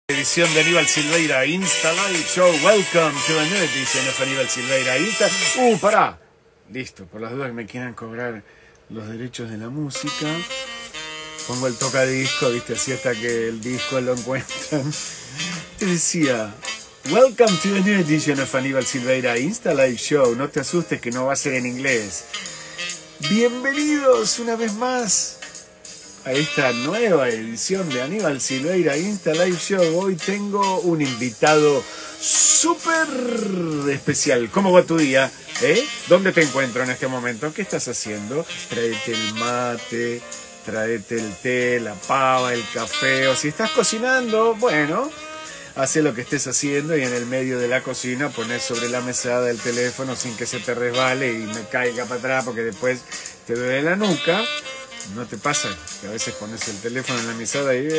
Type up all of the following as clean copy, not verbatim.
Edición de Aníbal Silveira Insta Live Show. Welcome to a new edition of Aníbal Silveira Insta. Pará. Listo, por las dudas que me quieran cobrar los derechos de la música. Pongo el tocadisco, viste, así hasta que el disco lo encuentran. Te decía, welcome to a new edition of Aníbal Silveira Insta Live Show. No te asustes que no va a ser en inglés. Bienvenidos una vez más a esta nueva edición de Aníbal Silveira Insta Live Show. Hoy tengo un invitado súper especial. ¿Cómo va tu día? ¿Dónde te encuentro en este momento? ¿Qué estás haciendo? Tráete el mate, tráete el té, la pava, el café. O si estás cocinando, bueno, hace lo que estés haciendo y en el medio de la cocina pones sobre la mesada el teléfono sin que se te resbale y me caiga para atrás porque después te duele la nuca. ¿No te pasa que a veces pones el teléfono en la mesada y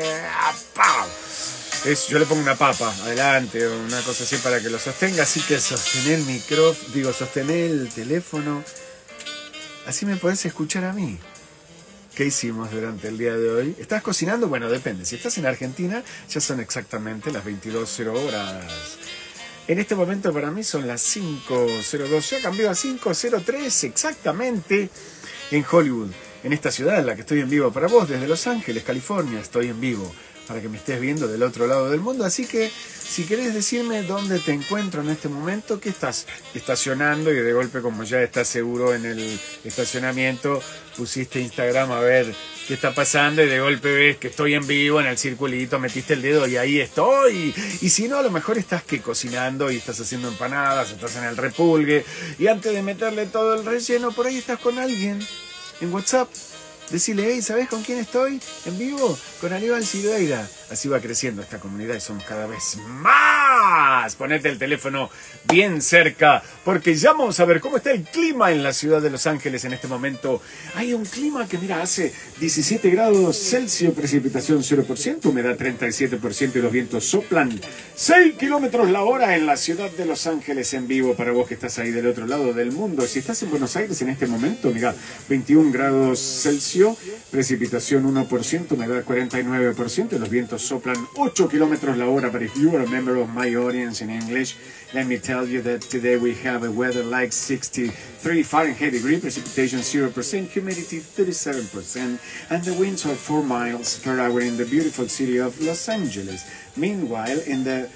¡pau! Yo le pongo una papa adelante o una cosa así para que lo sostenga, así que sostener el micrófono, sostener el teléfono, así me podés escuchar a mí. ¿Qué hicimos durante el día de hoy? ¿Estás cocinando? Bueno, depende. Si estás en Argentina, ya son exactamente las 22:00 horas. En este momento para mí son las 5:02. Ya cambió a 5:03 exactamente en Hollywood. En esta ciudad en la que estoy en vivo para vos, desde Los Ángeles, California, estoy en vivo para que me estés viendo del otro lado del mundo. Así que, si querés decirme dónde te encuentro en este momento, que estás estacionando y de golpe, como ya estás seguro en el estacionamiento, pusiste Instagram a ver qué está pasando y de golpe ves que estoy en vivo en el circulito, metiste el dedo y ahí estoy. Y si no, a lo mejor estás cocinando y estás haciendo empanadas, estás en el repulgue y antes de meterle todo el relleno, por ahí estás con alguien en WhatsApp. Decirle, hey, ¿sabés con quién estoy? En vivo, con Aníbal Silveira. Así va creciendo esta comunidad y somos cada vez más. Ponete el teléfono bien cerca, porque ya vamos a ver cómo está el clima en la ciudad de Los Ángeles en este momento. Hay un clima que, mira, hace 17 grados Celsius, precipitación 0%, humedad 37% y los vientos soplan 6 kilómetros la hora en la ciudad de Los Ángeles en vivo para vos que estás ahí del otro lado del mundo. Si estás en Buenos Aires en este momento, mira, 21 grados Celsius, precipitación 1%, humedad 49% y los vientos soplan 8 kilómetros la hora. But if you are a member of my audience in English, let me tell you that today we have a weather like 63 Fahrenheit degree, precipitation 0%, humidity 37%, and the winds are 4 miles per hour in the beautiful city of Los Angeles. Meanwhile, in the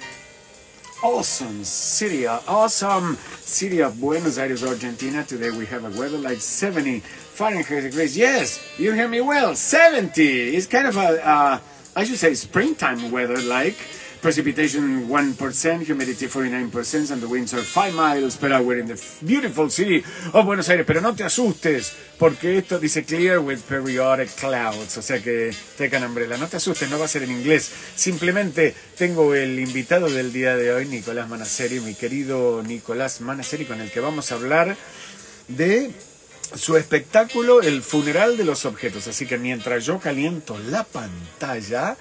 awesome city of Buenos Aires, Argentina, today we have a weather like 70 Fahrenheit degrees. Yes, you hear me well, 70. It's kind of I should say springtime weather, like precipitation 1%, humidity 49%, and the winds are 5 miles per hour in the beautiful city of Buenos Aires. Pero no te asustes, porque esto dice clear with periodic clouds, o sea que take umbrella. No te asustes, no va a ser en inglés. Simplemente tengo el invitado del día de hoy, Nicolás Manasseri, mi querido Nicolás Manasseri, con el que vamos a hablar de su espectáculo El Funeral de los Objetos. Así que mientras yo caliento la pantalla,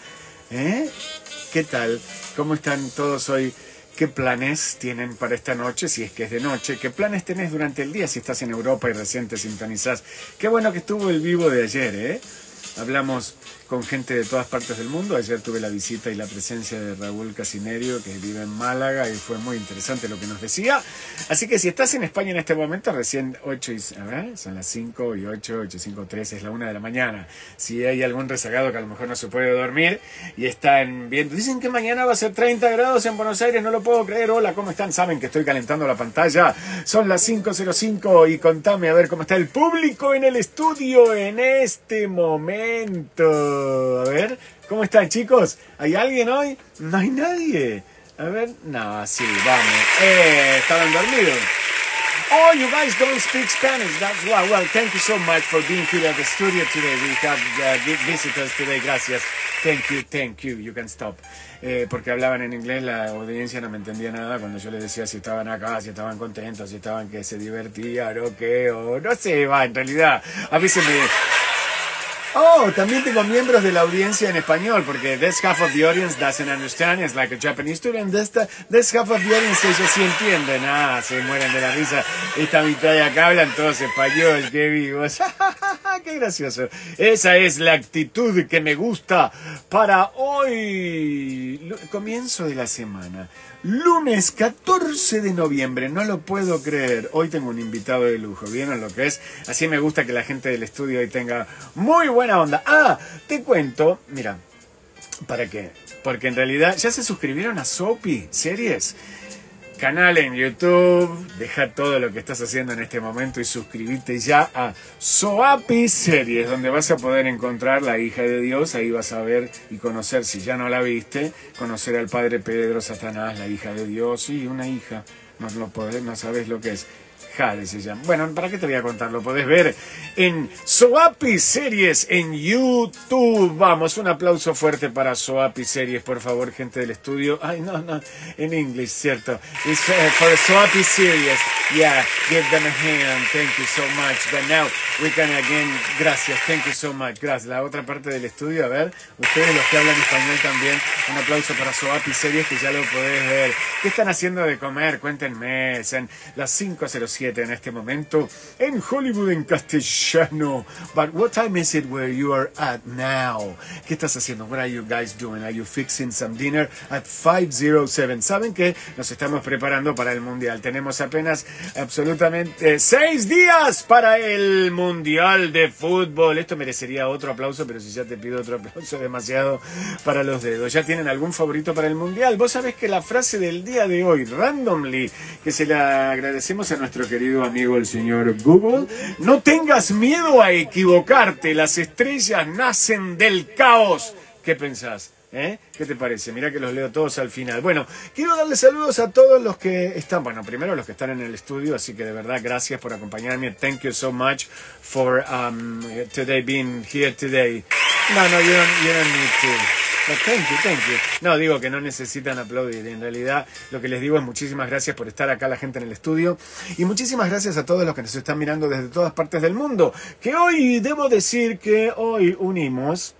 ¿qué tal? ¿Cómo están todos hoy? ¿Qué planes tienen para esta noche, si es que es de noche? ¿Qué planes tenés durante el día si estás en Europa y recién te sintonizás? Qué bueno que estuvo el vivo de ayer, Hablamos con gente de todas partes del mundo. Ayer tuve la visita y la presencia de Raúl Casinerio, que vive en Málaga, y fue muy interesante lo que nos decía. Así que si estás en España en este momento, recién 8 y... A ver, son las 5 y 8, 8:53, es la 1 de la mañana. Si hay algún rezagado que a lo mejor no se puede dormir y están viendo... Dicen que mañana va a ser 30 grados en Buenos Aires, no lo puedo creer. Hola, ¿cómo están? Saben que estoy calentando la pantalla. Son las 5:05 y contame a ver cómo está el público en el estudio en este momento. A ver, ¿cómo están, chicos? ¿Hay alguien hoy? No hay nadie. A ver, no, sí, vamos. Estaban dormidos. Oh, you guys don't speak Spanish. That's why. Well, thank you so much for being here at the studio today. We have visitors today. Gracias. Thank you. You can stop. Porque hablaban en inglés, la audiencia no me entendía nada cuando yo les decía si estaban acá, si estaban contentos, si estaban que se divertían o qué, o no sé, en realidad. A veces me... Oh, también tengo miembros de la audiencia en español, porque this half of the audience doesn't understand, it's like a Japanese student. This half of the audience, ellos sí entienden. Se mueren de la risa. Esta mitad de acá hablan todos español, qué vivos. Qué gracioso. Esa es la actitud que me gusta para hoy. comienzo de la semana. Lunes 14 de noviembre, no lo puedo creer. Hoy tengo un invitado de lujo, ¿vieron lo que es? Así me gusta que la gente del estudio hoy tenga muy buena onda. Ah, te cuento, mira, ¿para qué? Porque en realidad ya se suscribieron a Soapy Series. Canal en YouTube, deja todo lo que estás haciendo en este momento y suscríbete ya a Soapy Series, donde vas a poder encontrar La Hija de Dios. Ahí vas a ver y conocer, si ya no la viste, conocer al padre Pedro Satanás, la hija de Dios, y una hija, no sabes lo que es. Jade se llama. Bueno, ¿para qué te voy a contar? Lo podés ver en Soapy Series en YouTube. Vamos, un aplauso fuerte para Soapy Series, por favor, gente del estudio. Ay, no, en inglés, cierto. It's for Soapy Series. Yeah, give them a hand. Thank you so much. But now we can again. Gracias, thank you so much. Gracias. La otra parte del estudio, a ver, ustedes los que hablan español también, un aplauso para Soapy Series, que ya lo podés ver. ¿Qué están haciendo de comer? Cuéntenme. Son las 5:07 en este momento en Hollywood en castellano. But what time is it where you are at now? ¿Qué estás haciendo? What are you guys doing? Are you fixing some dinner at 5:07? Saben que nos estamos preparando para el mundial. Tenemos apenas absolutamente 6 días para el mundial de fútbol. Esto merecería otro aplauso, pero si ya te pido otro aplauso, demasiado para los dedos. ¿Ya tienen algún favorito para el mundial? Vos sabés que la frase del día de hoy, randomly, que se la agradecemos a nuestro querido amigo el señor Google: no tengas miedo a equivocarte, las estrellas nacen del caos. ¿Qué pensás? ¿Qué te parece? Mirá que los leo todos al final. Bueno, quiero darle saludos a todos los que están, bueno, primero los que están en el estudio, así que de verdad gracias por acompañarme. Thank you so much for today being here today. No, you don't need to. But thank you. No, digo que no necesitan aplaudir. En realidad, lo que les digo es muchísimas gracias por estar acá, la gente en el estudio. Y muchísimas gracias a todos los que nos están mirando desde todas partes del mundo. Que hoy, debo decir que hoy unimos...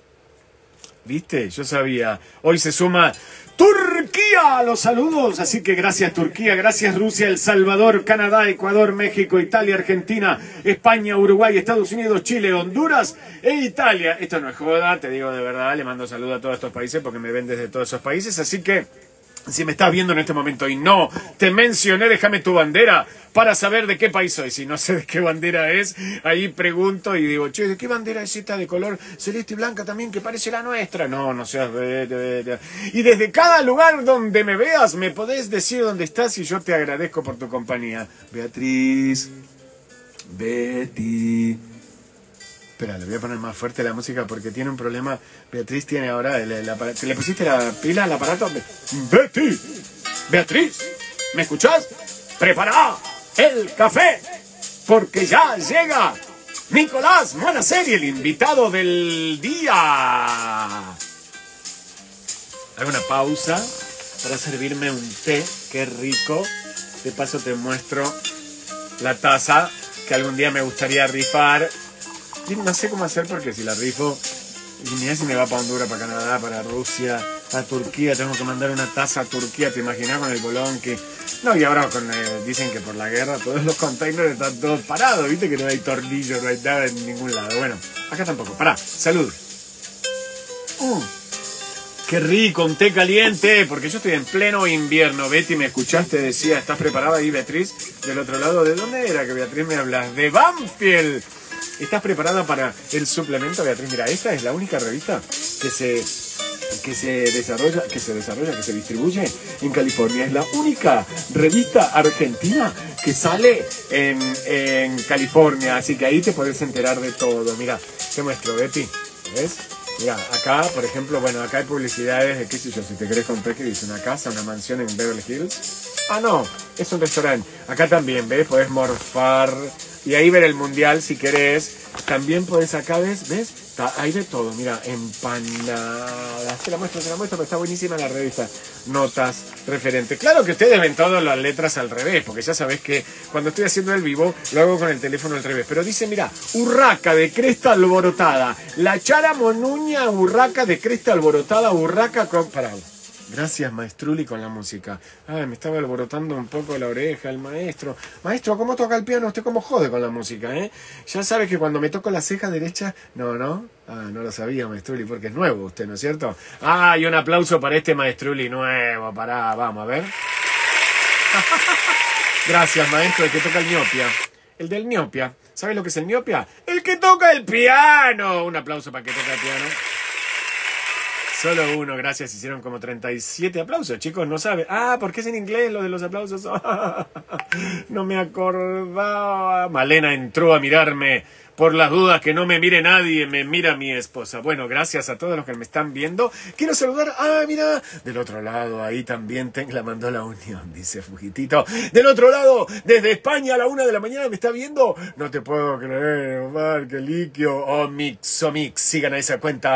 ¿Viste? Yo sabía. Hoy se suma Turquía a los saludos. Así que gracias Turquía, gracias Rusia, El Salvador, Canadá, Ecuador, México, Italia, Argentina, España, Uruguay, Estados Unidos, Chile, Honduras e Italia. Esto no es joda, te digo de verdad. Le mando saludos a todos estos países porque me ven desde todos esos países. Así que si me estás viendo en este momento y no te mencioné, déjame tu bandera para saber de qué país soy. Si no sé de qué bandera es, ahí pregunto y digo, che, ¿de qué bandera es esta de color celeste y blanca también que parece la nuestra? No seas... Y desde cada lugar donde me veas, me podés decir dónde estás y yo te agradezco por tu compañía. Beatriz, Betty... Espera, le voy a poner más fuerte la música porque tiene un problema. Beatriz tiene ahora... ¿Le pusiste la pila al aparato? Betty, Beatriz, ¿me escuchás? Prepara el café porque ya llega Nicolás Monaseri, el invitado del día. Hago una pausa para servirme un té. Qué rico. De paso te muestro la taza que algún día me gustaría rifar. No sé cómo hacer porque si la rifo, y mirá si me va para Honduras, para Canadá, para Rusia, para Turquía, tengo que mandar una taza a Turquía, ¿te imaginas con el bolón que... No, y ahora dicen que por la guerra todos los containers están todos parados, viste que no hay tornillos, no hay nada en ningún lado. Bueno, acá tampoco. Pará, salud. Qué rico, un té caliente, porque yo estoy en pleno invierno. Betty, ¿me escuchaste? Decía, ¿estás preparada ahí, Beatriz? Del otro lado, ¿de dónde era que Beatriz me hablas? De Banfield. ¿Estás preparada para el suplemento, Beatriz? Mira, esta es la única revista que se distribuye en California. Es la única revista argentina que sale en California. Así que ahí te podés enterar de todo. Mira, te muestro, Betty. ¿Ves? Mira, acá, por ejemplo, bueno, acá hay publicidades de, qué sé yo, si te querés comprar, que dice una casa, una mansión en Beverly Hills. Ah, no, es un restaurante. Acá también, ¿ves? Podés morfar y ahí ver el mundial si querés. También podés acá, ¿ves? Hay de todo, mira, empanadas. Te la muestro, pero está buenísima la revista. Notas, referentes. Claro que ustedes ven todas las letras al revés, porque ya sabés que cuando estoy haciendo el vivo, lo hago con el teléfono al revés. Pero dice, mira, urraca de cresta alborotada. La chara monuña, urraca de cresta alborotada, urraca con... Pará, Gracias, maestruli, con la música. Ay, me estaba alborotando un poco la oreja el maestro. Maestro, ¿cómo toca el piano? Usted cómo jode con la música, ¿eh? Ya sabe que cuando me toco la ceja derecha... No, ¿no? Ah, no lo sabía, maestruli, porque es nuevo usted, ¿no es cierto? Ah, y un aplauso para este maestruli nuevo. Pará, vamos a ver. Gracias, maestro, el que toca el ñopia. El del ñopia. ¿Sabes lo que es el ñopia? ¡El que toca el piano! Un aplauso para el que toca el piano. Solo uno, gracias. Hicieron como 37 aplausos, chicos, no saben. Ah, ¿por qué es en inglés lo de los aplausos? No me acordaba. Malena entró a mirarme. Por las dudas que no me mire nadie, me mira mi esposa. Bueno, gracias a todos los que me están viendo. Quiero saludar. Ah, mira, del otro lado, ahí también la mandó la unión, dice Fujitito. Del otro lado, desde España a la 1 de la mañana me está viendo. No te puedo creer, Omar, qué liquio. Omix. Sigan a esa cuenta,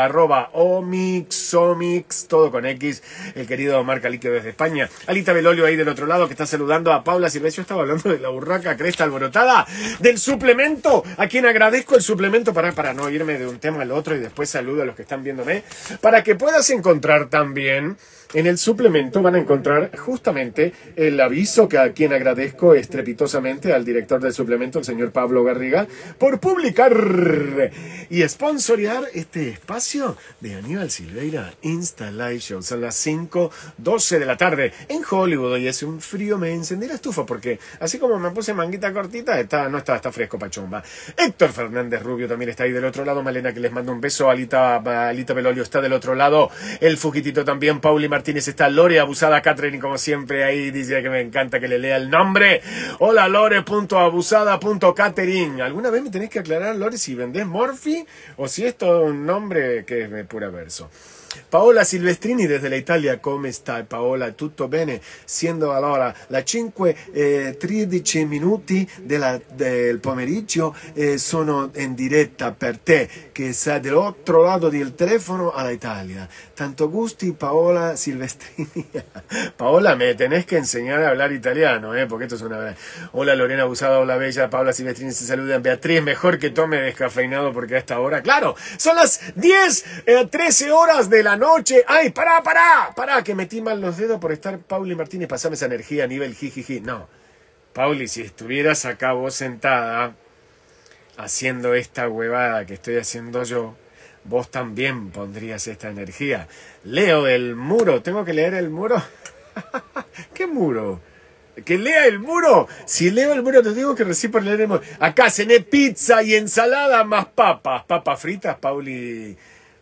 @Omix, todo con X. El querido Omar Caliquio desde España. Alita Belolio ahí del otro lado que está saludando a Paula Silvestre. Yo estaba hablando de la urraca cresta alborotada, del suplemento, a quien agradezco el suplemento para no irme de un tema al otro y después saludo a los que están viéndome, para que puedas encontrar también en el suplemento, van a encontrar justamente el aviso que a quien agradezco estrepitosamente al director del suplemento, el señor Pablo Garriga, por publicar y sponsorear este espacio de Aníbal Silveira Insta Live Show. Son las 5:12 de la tarde en Hollywood y hace un frío, me encendí la estufa porque así como me puse manguita cortita, está fresco pachomba. Héctor Fernández Rubio también está ahí del otro lado, Malena que les mando un beso, Alita Belolio está del otro lado, el Fujitito también, Pauli Martínez está, Lore Abusada, Catherine como siempre ahí dice que me encanta que le lea el nombre. Hola Lore.abusada.catherine. ¿Alguna vez me tenés que aclarar, Lore, si vendés Morphy o si es todo un nombre que es de pura verso? Paola Silvestrini desde la Italia, come stai Paola? Tutto bene? Siendo allora la 5:13 minuti del pomeriggio, sono in diretta per te che sei dell'altro lato del telefono alla Italia. Tanto gusti Paola Silvestrini. Paola, me tenés que enseñar a hablar italiano, porque esto es una verdad. Hola Lorena Abusada, hola Bella, Paola Silvestrini se saludan. Beatriz, mejor que tome descafeinado porque a esta hora, claro, son las 10:13 horas de la noche. ¡Ay, pará! Que metí mal los dedos por estar Pauli Martínez, pasame esa energía a nivel jijiji. No, Pauli, si estuvieras acá vos sentada haciendo esta huevada que estoy haciendo yo, vos también pondrías esta energía. Leo el muro, ¿tengo que leer el muro? ¿Qué muro? ¿Que lea el muro? Si leo el muro te digo que recién por leer el muro. Acá cené pizza y ensalada más papas fritas, Pauli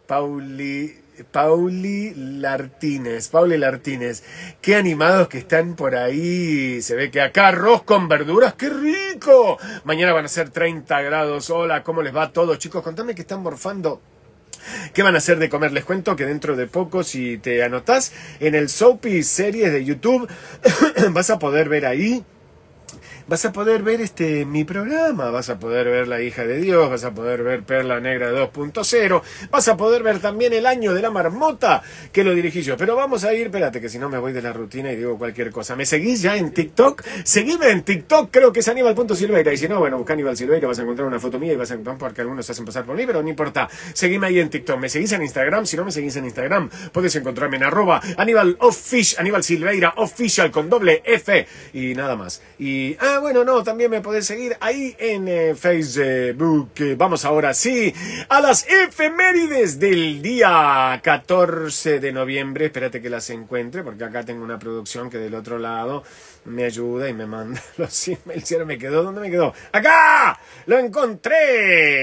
Lartínez. Qué animados que están por ahí. Se ve que acá arroz con verduras. ¡Qué rico! Mañana van a ser 30 grados. Hola, ¿cómo les va a todos, chicos? Contame que están morfando. ¿Qué van a hacer de comer? Les cuento que dentro de poco, si te anotás en el Soapy Series de YouTube, vas a poder ver ahí. Vas a poder ver mi programa, vas a poder ver La Hija de Dios, vas a poder ver Perla Negra 2.0, vas a poder ver también El Año de la Marmota, que lo dirigí yo. Pero vamos a ir, espérate, que si no me voy de la rutina y digo cualquier cosa. ¿Me seguís ya en TikTok? Seguime en TikTok, creo que es Aníbal.Silveira, y si no, bueno, busca Aníbal Silveira, vas a encontrar una foto mía y vas a encontrar porque algunos se hacen pasar por mí, pero no importa. Seguime ahí en TikTok. ¿Me seguís en Instagram? Si no me seguís en Instagram, puedes encontrarme en @Aníbal Silveira Official con doble F y nada más. Y bueno, no, también me podés seguir ahí en Facebook. Vamos ahora sí a las efemérides del día 14 de noviembre. Espérate que las encuentre porque acá tengo una producción que del otro lado me ayuda y me manda los emails. ¿Y ahora me quedó? ¿Dónde me quedó? ¡Acá! ¡Lo encontré!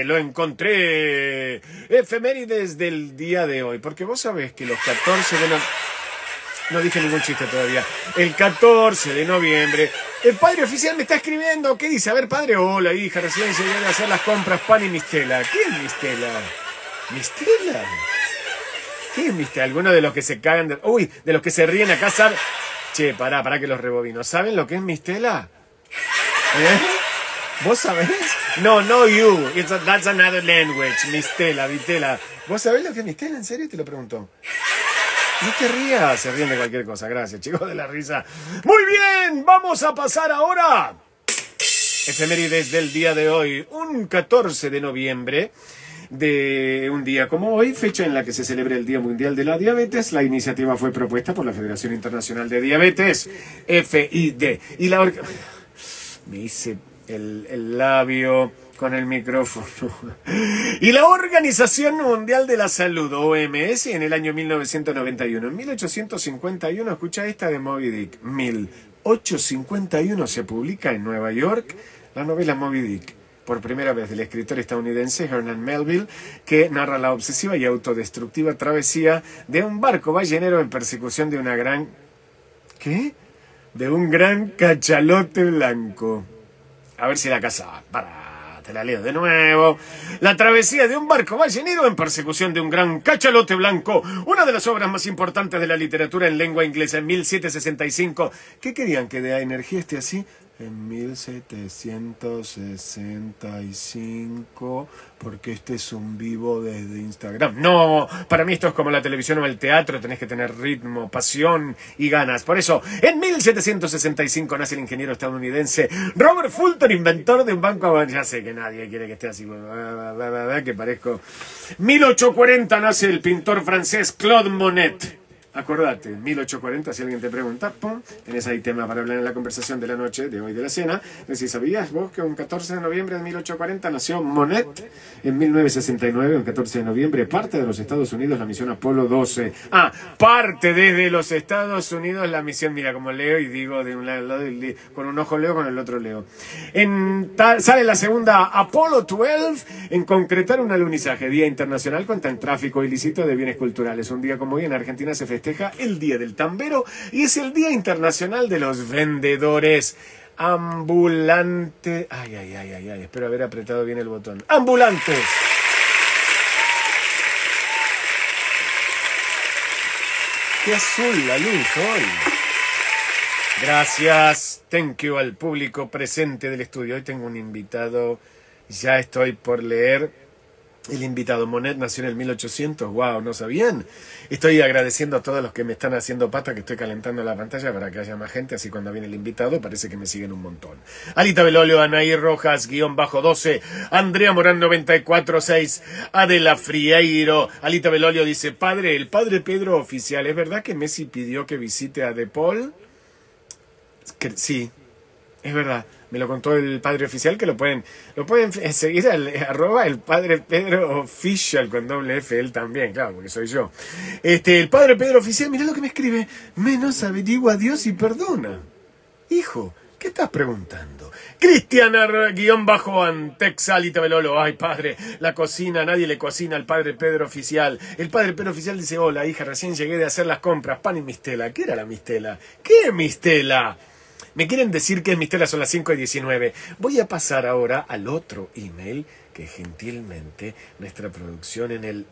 Efemérides del día de hoy. Porque vos sabés que los 14 de noviembre... No dije ningún chiste todavía. El 14 de noviembre, el padre oficial me está escribiendo. ¿Qué dice? A ver, padre, hola, hija, recién llegué a hacer las compras, pan y mistela. ¿Qué es mistela? ¿Mistela? ¿Qué es mistela? Alguno de los que se cagan de... Uy, de los que se ríen acá, ¿saben? Che, pará que los rebobino. ¿Saben lo que es mistela? ¿Vos sabés? No you. That's another language. Mistela, vitela. ¿Vos sabés lo que es mistela? ¿En serio? Te lo pregunto. No te rías, se ríen de cualquier cosa. Gracias, chicos, de la risa. Muy bien, vamos a pasar ahora. Efemérides del día de hoy, un 14 de noviembre. de un día como hoy, fecha en la que se celebra el Día Mundial de la Diabetes. La iniciativa fue propuesta por la Federación Internacional de Diabetes, FID. Y me hice el labio con el micrófono. Y la Organización Mundial de la Salud, OMS, en el año 1991. En 1851, escucha esta de Moby Dick. 1851 se publica en Nueva York la novela Moby Dick, por primera vez del escritor estadounidense Herman Melville, que narra la obsesiva y autodestructiva travesía de un barco ballenero en persecución de una gran... ¿Qué? De un gran cachalote blanco. A ver si la casa... Te la leo de nuevo. La travesía de un barco ballenero en persecución de un gran cachalote blanco. Una de las obras más importantes de la literatura en lengua inglesa en 1765. ¿Qué querían? ¿Que de energía esté así? En 1765, porque este es un vivo desde Instagram. No, para mí esto es como la televisión o el teatro, tenés que tener ritmo, pasión y ganas. Por eso, en 1765 nace el ingeniero estadounidense Robert Fulton, inventor de un banco. Ya sé que nadie quiere que esté así, que parezco. 1840 nace el pintor francés Claude Monet. Acordate, 1840, si alguien te pregunta, ¡pum! Tenés ahí tema para hablar en la conversación de la noche, de hoy de la cena. Decís, ¿sabías vos que un 14 de noviembre de 1840 nació Monet? En 1969, un 14 de noviembre, parte de los Estados Unidos la misión Apolo 12. Parte desde los Estados Unidos la misión, mira, como leo y digo, de un lado, con un ojo leo, con el otro leo. Sale la segunda Apolo 12 en concretar un alunizaje, Día Internacional contra el Tráfico Ilícito de Bienes Culturales. Un día como hoy en Argentina se festeja el Día del Tambero y es el Día Internacional de los Vendedores Ambulantes. Espero haber apretado bien el botón. ¡Ambulantes! ¡Qué azul la luz hoy! Gracias, thank you al público presente del estudio. Hoy tengo un invitado, ya estoy por leer. El invitado Monet nació en el 1800, wow, ¿no sabían? Estoy agradeciendo a todos los que me están haciendo pata, que estoy calentando la pantalla para que haya más gente, así cuando viene el invitado parece que me siguen un montón. Alita Belolio, Anaí Rojas, _12, Andrea Morán 94.6, Adela Frieiro. Alita Belolio dice, padre, el padre Pedro oficial, ¿es verdad que Messi pidió que visite a De Paul? Sí, es verdad. Me lo contó el padre oficial, que lo pueden seguir @ el padre Pedro Official con doble F, él también, claro, porque soy yo. El padre Pedro Oficial, mirá lo que me escribe, menos averigua a Dios y perdona. Hijo, ¿qué estás preguntando? Cristiana _Antex, Alita Belolo, ay padre, la cocina, nadie le cocina al padre Pedro Oficial. El padre Pedro Oficial dice, hola hija, recién llegué de hacer las compras, pan y mistela. ¿Qué era la mistela? ¿Qué mistela? Me quieren decir que es mistela, son las 5:19. Voy a pasar ahora al otro email que gentilmente nuestra producción en el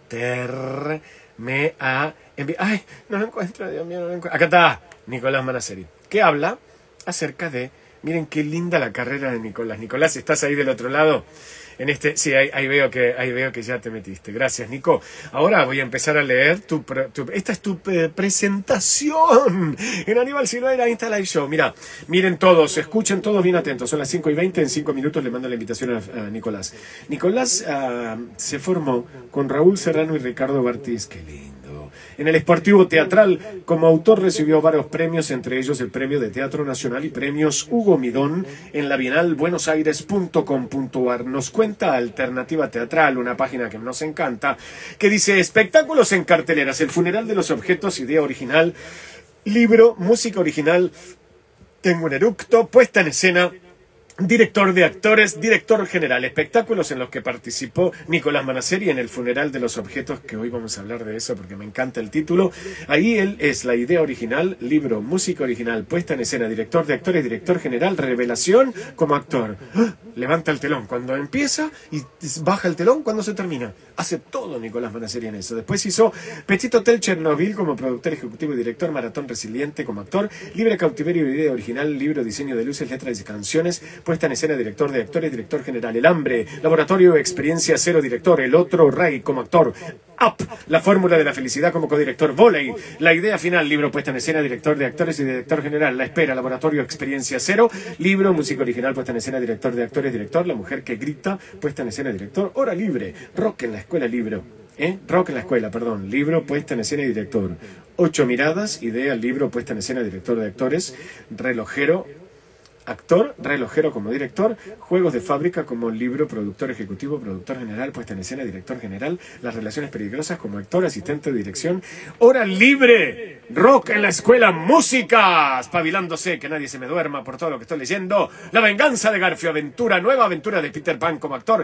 éter me ha enviado. ¡Ay! No lo encuentro, Dios mío, no lo encuentro. Acá está, Nicolás Manaceri, que habla acerca de... Miren qué linda la carrera de Nicolás. Nicolás, ¿estás ahí del otro lado? Sí, ahí veo que ya te metiste. Gracias, Nico. Ahora voy a empezar a leer esta es tu presentación en Aníbal Silveira Insta Live Show. Miren todos, escuchen todos bien atentos. Son las 5:20, en 5 minutos le mando la invitación a Nicolás. Nicolás se formó con Raúl Serrano y Ricardo Bartiz. Qué lindo. En el Sportivo Teatral, como autor recibió varios premios, entre ellos el Premio de Teatro Nacional y Premios Hugo Midón en la Bienal buenosaires.com.ar. Nos cuenta Alternativa Teatral, una página que nos encanta, que dice espectáculos en carteleras, El funeral de los objetos, idea original, libro, música original, Tengo un eructo, puesta en escena, director de actores, director general, espectáculos en los que participó Nicolás Manaceri en El funeral de los objetos, que hoy vamos a hablar de eso porque me encanta el título. Ahí él es la idea original, libro, música original, puesta en escena, director de actores, director general, revelación como actor. Levanta el telón cuando empieza y baja el telón cuando se termina. Hace todo Nicolás Manaceri en eso. Después hizo Petit Hotel Chernobyl como productor ejecutivo y director, Maratón Resiliente como actor, Libre Cautiverio y idea original, libro, diseño de luces, letras y canciones, puesta en escena, director de actores, director general. El Hambre, Laboratorio Experiencia Cero, director. El Otro Rey como actor. Up, La Fórmula de la Felicidad como codirector. Voley, La Idea Final, libro, puesta en escena, director de actores y director general. La Espera, Laboratorio Experiencia Cero, libro, música original, puesta en escena, director de actores, director. La Mujer que Grita, puesta en escena, director. Hora Libre, Rock en la Escuela, libro. Rock en la Escuela, perdón. Libro, puesta en escena y director. 8 miradas, idea, libro, puesta en escena, director de actores. Relojero, actor, relojero como director. Juegos de Fábrica como libro, productor ejecutivo, productor general, puesta en escena, director general. Las Relaciones Peligrosas como actor, asistente de dirección. Hora Libre, Rock en la Escuela, música. Espabilándose, que nadie se me duerma por todo lo que estoy leyendo. La Venganza de Garfio, aventura, nueva aventura de Peter Pan como actor.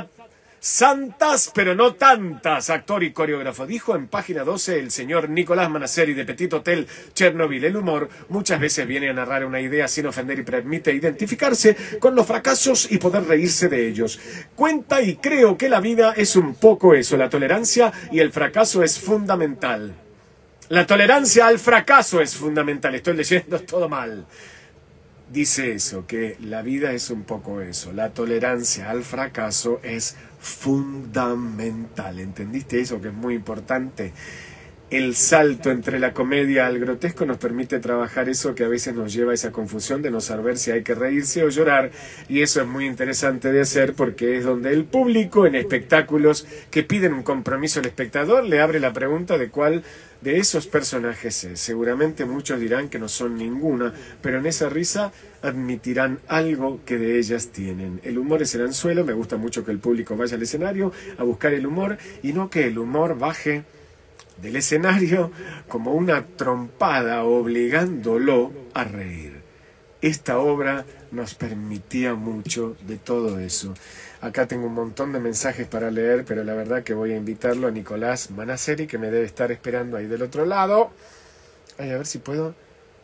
Santas, pero no tantas, actor y coreógrafo. Dijo en página 12 el señor Nicolás Manasseri de Petit Hotel Chernobyl. El humor muchas veces viene a narrar una idea sin ofender y permite identificarse con los fracasos y poder reírse de ellos. Cuenta y creo que la vida es un poco eso. La tolerancia y el fracaso es fundamental. La tolerancia al fracaso es fundamental. Estoy leyendo todo mal. Dice eso, que la vida es un poco eso. La tolerancia al fracaso es fundamental. ¿Entendiste eso? Que es muy importante. El salto entre la comedia al grotesco nos permite trabajar eso que a veces nos lleva a esa confusión de no saber si hay que reírse o llorar, y eso es muy interesante de hacer porque es donde el público en espectáculos que piden un compromiso al espectador le abre la pregunta de cuál de esos personajes es. Seguramente muchos dirán que no son ninguna, pero en esa risa admitirán algo que de ellas tienen. El humor es el anzuelo, me gusta mucho que el público vaya al escenario a buscar el humor y no que el humor baje del escenario como una trompada obligándolo a reír. Esta obra nos permitía mucho de todo eso. Acá tengo un montón de mensajes para leer, pero la verdad que voy a invitarlo a Nicolás Manasseri, que me debe estar esperando ahí del otro lado. Ay, a ver si puedo.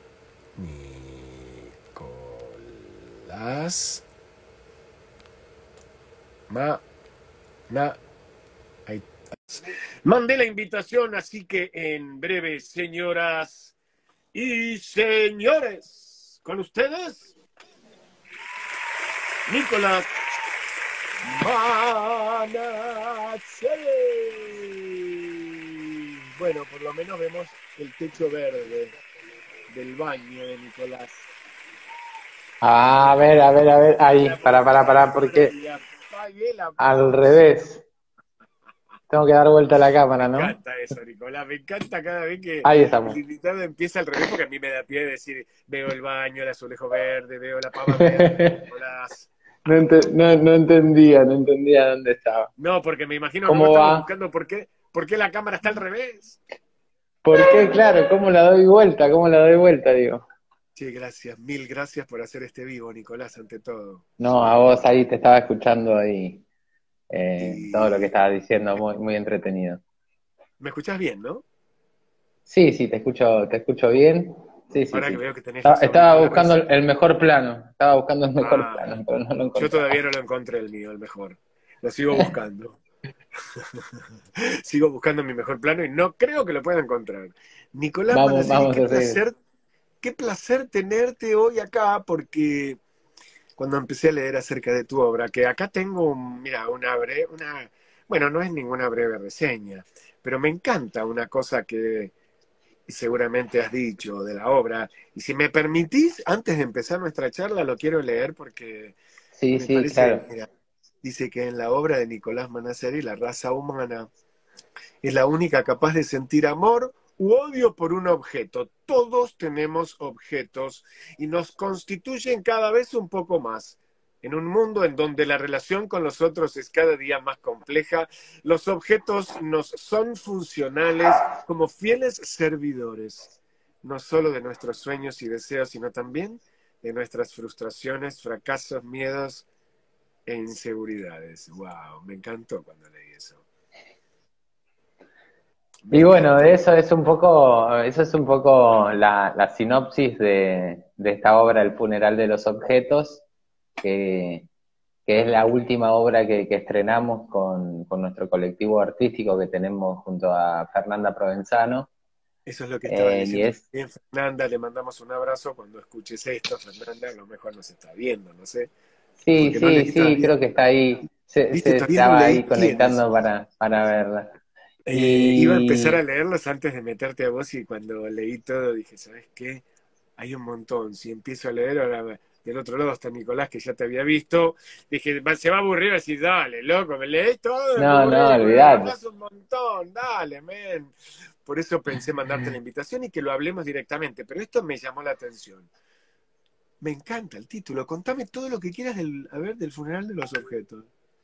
Nicolás. Ahí. Mandé la invitación, así que en breve, señoras y señores, con ustedes, Nicolás Manasseri. Bueno, por lo menos vemos el techo verde del baño de Nicolás. A ver, ahí, para, porque al revés. Tengo que dar vuelta a la Me cámara, ¿no? encanta eso, Nicolás. Me encanta cada vez que Ahí el estamos. invitado empieza al revés, porque a mí me da pie decir, veo el baño, el azulejo verde, veo la pava verde, Nicolás. No entendía dónde estaba. No, porque me imagino que vos ¿Cómo estabas va? buscando por qué la cámara está al revés. ¿Por qué? Claro, ¿cómo la doy vuelta? ¿Cómo la doy vuelta, digo? Sí, gracias, mil gracias por hacer este vivo, Nicolás, ante todo. No, a vos ahí te estaba escuchando y todo lo que Y estabas diciendo, muy entretenido. me escuchás bien, ¿no? Sí, te escucho bien. Ahora que Sí. veo que tenés los Estaba buscando auriculares. el mejor plano. Estaba buscando el mejor Ah, plano, pero no lo yo encontraba. todavía no lo encontré el mío, el mejor. Lo sigo buscando. Sigo buscando mi mejor plano y no creo que lo pueda encontrar. Nicolás Manasseri, Vamos a seguir. qué placer tenerte hoy acá, porque cuando empecé a leer acerca de tu obra, que acá tengo, mira, bueno, no es ninguna breve reseña, pero me encanta una cosa que seguramente has dicho de la obra, y si me permitís, antes de empezar nuestra charla, lo quiero leer porque me Sí, parece, claro. mira, dice que en la obra de Nicolás Manasseri, la raza humana es la única capaz de sentir amor u odio por un objeto. Todos tenemos objetos y nos constituyen cada vez un poco más. En un mundo en donde la relación con los otros es cada día más compleja, los objetos nos son funcionales como fieles servidores, no solo de nuestros sueños y deseos, sino también de nuestras frustraciones, fracasos, miedos e inseguridades. Wow, me encantó cuando leí eso. Me Y bueno, encantó. eso es un poco la sinopsis de esta obra, El funeral de los objetos, que, que es la última obra que estrenamos con nuestro colectivo artístico que tenemos junto a Fernanda Provenzano. Eso es lo que estaba Y leyendo es, también. Fernanda, le mandamos un abrazo cuando escuches esto. Fernanda a lo mejor nos está viendo, no sé, sí, porque no sí, leí sí, todavía. creo que está ahí, Viste, se todavía no estaba leí ahí quién es. conectando para verla. Iba a empezar a Y leerlos antes de meterte a vos y cuando leí todo dije, ¿sabes qué? Hay un montón. Si empiezo a leer, ahora del otro lado está Nicolás, que ya te había visto. Dije, se va a aburrir, va a decir, dale, loco, me lees todo, me no, no, aburrí, me olvidate. hablás un montón, dale, men. Por eso pensé mandarte la invitación y que lo hablemos directamente, pero esto me llamó la atención. Me encanta el título. Contame todo lo que quieras a ver, del funeral de los objetos.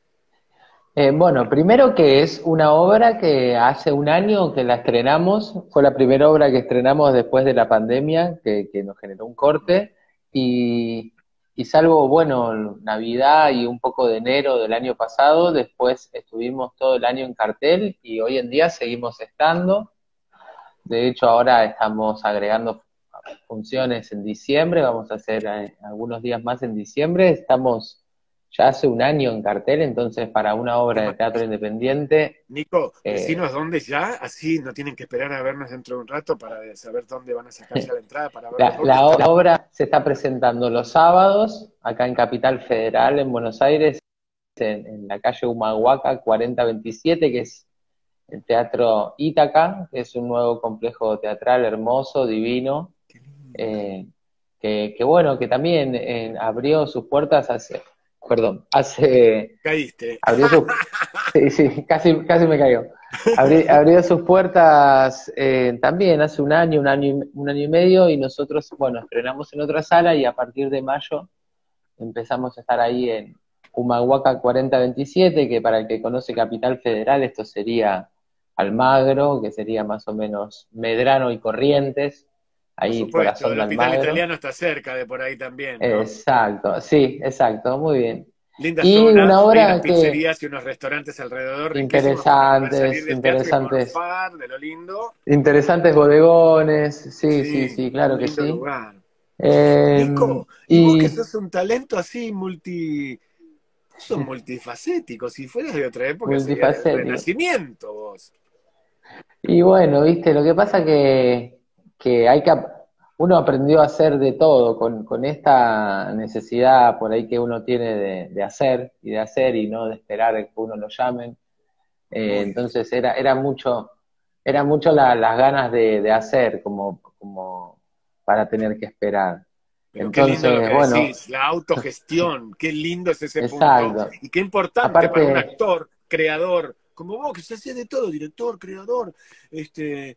Bueno, primero que es una obra que hace un año que la estrenamos, fue la primera obra que estrenamos después de la pandemia, que nos generó un corte, y, y salvo, bueno, Navidad y un poco de enero del año pasado, después estuvimos todo el año en cartel y hoy en día seguimos estando. De hecho, ahora estamos agregando funciones en diciembre, vamos a hacer algunos días más en diciembre, estamos ya hace un año en cartel, entonces para una Qué obra de teatro maravilla. independiente, Nico, eh, decinos dónde ya, así no tienen que esperar a vernos dentro de un rato para saber dónde van a sacar ya la entrada para verlos. ¿Dónde está? la obra se está presentando los sábados, acá en Capital Federal, en Buenos Aires, en la calle Humahuaca 4027, que es el Teatro Ítaca, que es un nuevo complejo teatral hermoso, divino, Qué lindo. eh, que bueno, que también abrió sus puertas perdón, Caíste. abrió sus, sí, sí, casi me cayó. Abrió sus puertas también hace un año y medio, y nosotros, bueno, estrenamos en otra sala y a partir de mayo empezamos a estar ahí en Humahuaca 4027, que para el que conoce Capital Federal, esto sería Almagro, que sería más o menos Medrano y Corrientes, Por ahí supuesto, corazón el de hospital Almagro. italiano está cerca de por ahí también, ¿no? Exacto, sí, exacto, muy bien. Linda Y zona, una hay unas obra que pizzerías y unos restaurantes alrededor riquísimos para poder salir interesantes, del teatro y morfar de lo lindo. interesantes bodegones, sí, sí, Sí, sí, un claro que lindo sí. lugar. Eh, Nico, y vos que y sos un talento así vos sos multifacético, si fueras de otra época sería del multifacético. Renacimiento vos. Y bueno, viste, lo que pasa que uno aprendió a hacer de todo con esta necesidad por ahí que uno tiene de hacer y de hacer y no de esperar que uno lo llamen. Muy bien. Entonces era mucho las ganas de hacer como para tener que esperar. Pero qué lindo lo Entonces, que bueno, decís, la autogestión, qué lindo es ese punto exacto. y qué importante para un Aparte, actor, creador, como vos, que se hacía de todo, director, creador. Este,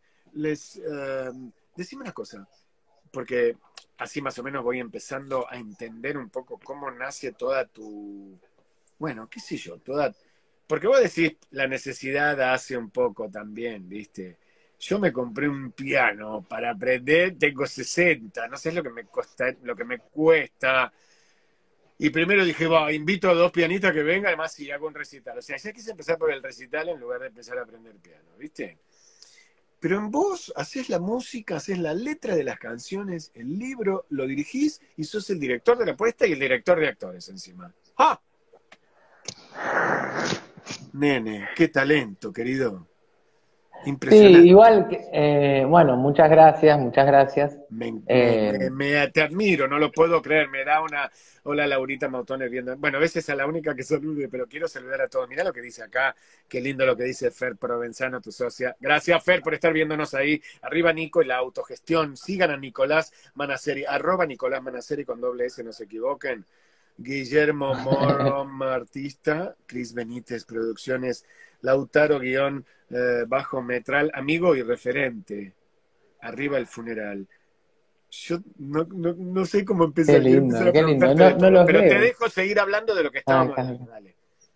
decime una cosa, porque así más o menos voy empezando a entender un poco cómo nace toda tu, bueno, qué sé yo, toda, porque vos decís la necesidad hace un poco también, ¿viste? Yo me compré un piano para aprender, tengo 60, no sé lo que me cuesta, lo que me cuesta. Y primero dije, va, invito a dos pianistas que vengan, además si hago un recital. O sea, ya quise empezar por el recital en lugar de empezar a aprender piano, ¿viste? Pero en vos haces la música, haces la letra de las canciones, el libro, lo dirigís y sos el director de la puesta y el director de actores encima. ¡Ah! Nene, qué talento, querido. sí, Impresionante. igual, bueno, muchas gracias, muchas gracias. Eh, Te admiro, no lo puedo creer. Me da una. Hola, Laurita Mautones viendo. Bueno, a veces a la única que salude, pero quiero saludar a todos. Mirá lo que dice acá. Qué lindo lo que dice Fer Provenzano, tu socia. Gracias, Fer, por estar viéndonos ahí. Arriba, Nico, y la autogestión. Sigan a Nicolás Manaceri. Arroba Nicolás Manaceri con doble S, no se equivoquen. Guillermo Morom, artista. Cris Benítez, producciones. Lautaro guión bajo metral, amigo y referente. Arriba el funeral. Yo no sé cómo empezar, quiero empezar a qué lindo, preguntarte de no, no todo, los pero te leo. dejo seguir hablando de lo que Ah, estábamos acá. hablando, dale.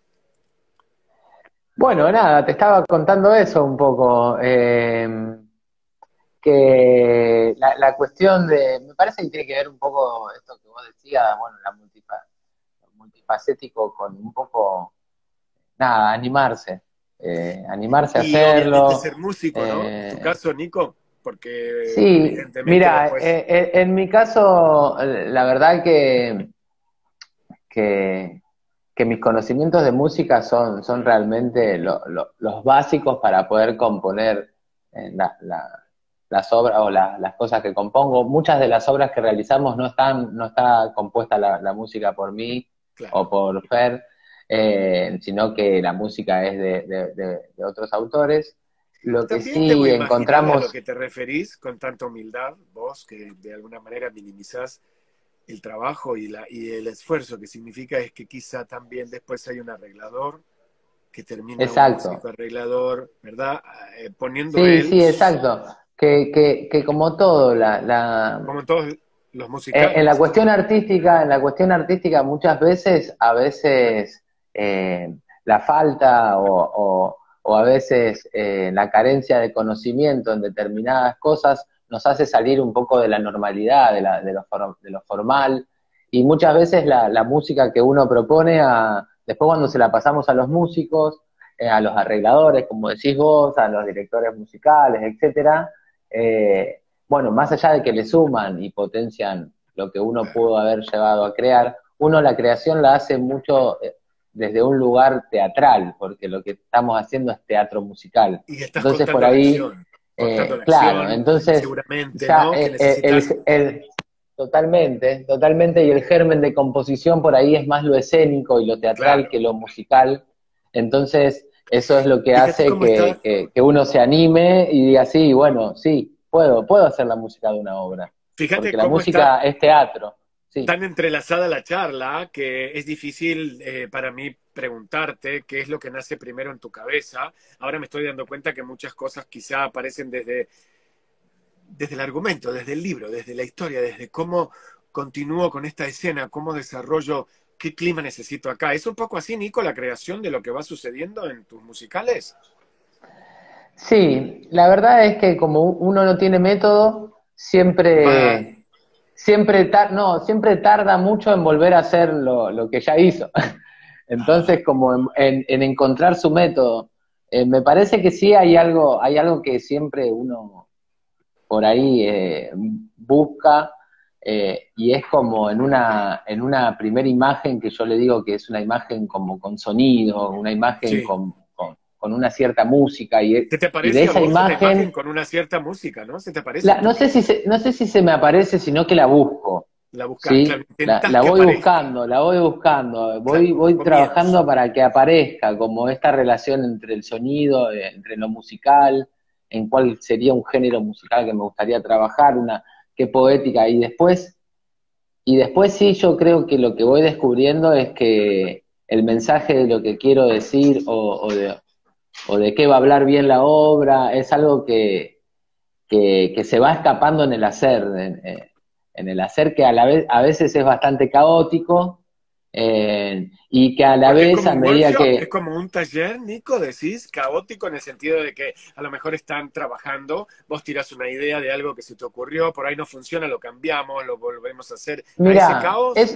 Bueno, nada, te estaba contando eso un poco, que la cuestión me parece que tiene que ver un poco esto que vos decías, bueno, lo multifacético con un poco, nada, animarse a Y obviamente ser hacerlo. músico, ¿no? En tu Eh, caso, Nico, porque sí, evidentemente mira, después, en mi caso, la verdad que, que mis conocimientos de música son realmente los básicos para poder componer la las obras o las cosas que compongo. Muchas de las obras que realizamos no está compuesta la música por mí Claro. o por Fer, sino que la música es de otros autores. Lo que También debo sí imaginar a lo encontramos, que te referís con tanta humildad, vos que de alguna manera minimizás el trabajo y el esfuerzo que significa es que quizá también después hay un arreglador que termina un músico exacto. arreglador, ¿verdad? Poniendo Sí, él, sí, exacto. Que como todo, como en todos los en la musicales, cuestión artística, muchas veces, la falta o a veces la carencia de conocimiento en determinadas cosas nos hace salir un poco de la normalidad, de lo formal, y muchas veces la música que uno propone, después cuando se la pasamos a los músicos, a los arregladores, como decís vos, a los directores musicales, etcétera, bueno, más allá de que le suman y potencian lo que uno pudo haber llevado a crear, uno la creación la hace mucho desde un lugar teatral, porque lo que estamos haciendo es teatro musical. y estás Entonces por contando la ahí, acción, contando la claro, acción, entonces seguramente, ya ¿no? Que necesitas, totalmente, totalmente, y el germen de composición por ahí es más lo escénico y lo teatral claro. que lo musical. Entonces eso es lo que Fíjate hace cómo está, que uno se anime y diga, sí, bueno, sí, puedo hacer la música de una obra, fíjate porque la cómo está música es teatro, sí. tan entrelazada la charla que es difícil para mí preguntarte qué es lo que nace primero en tu cabeza. Ahora me estoy dando cuenta que muchas cosas quizá aparecen desde el argumento, desde el libro, desde la historia, desde cómo continúo con esta escena, cómo desarrollo, qué clima necesito acá. ¿Es un poco así, Nico, la creación de lo que va sucediendo en tus musicales? Sí, la verdad es que como uno no tiene método, Mal. siempre tarda mucho en volver a hacer lo que ya hizo. Ah, Entonces, como en encontrar su método. Me parece que sí hay algo que siempre uno por ahí busca, y es como en una primera imagen que yo le digo que es una imagen como con sonido, una imagen sí. con una cierta música, ¿Qué te y de parece a esa vos una imagen imagen, con una cierta música, no? ¿Se te parece? no sé si se me aparece, sino que la busco, La buscas, claro, ¿sí? intentás que aparezca. La voy buscando, Claro, como el voy trabajando comienzo. para que aparezca como esta relación entre el sonido, entre lo musical, en cuál sería un género musical que me gustaría trabajar, qué poética, y después sí yo creo que lo que voy descubriendo es que el mensaje de lo que quiero decir o de qué va a hablar bien la obra es algo que se va escapando en el hacer, en el hacer que a veces es bastante caótico, y que a la Porque es vez como a un medida workshop, es que, como un taller, Nico, decís, caótico en el sentido de que a lo mejor están trabajando, vos tirás una idea de algo que se te ocurrió, por ahí no funciona, lo cambiamos, lo volvemos a hacer. ¿A ese mira, caos?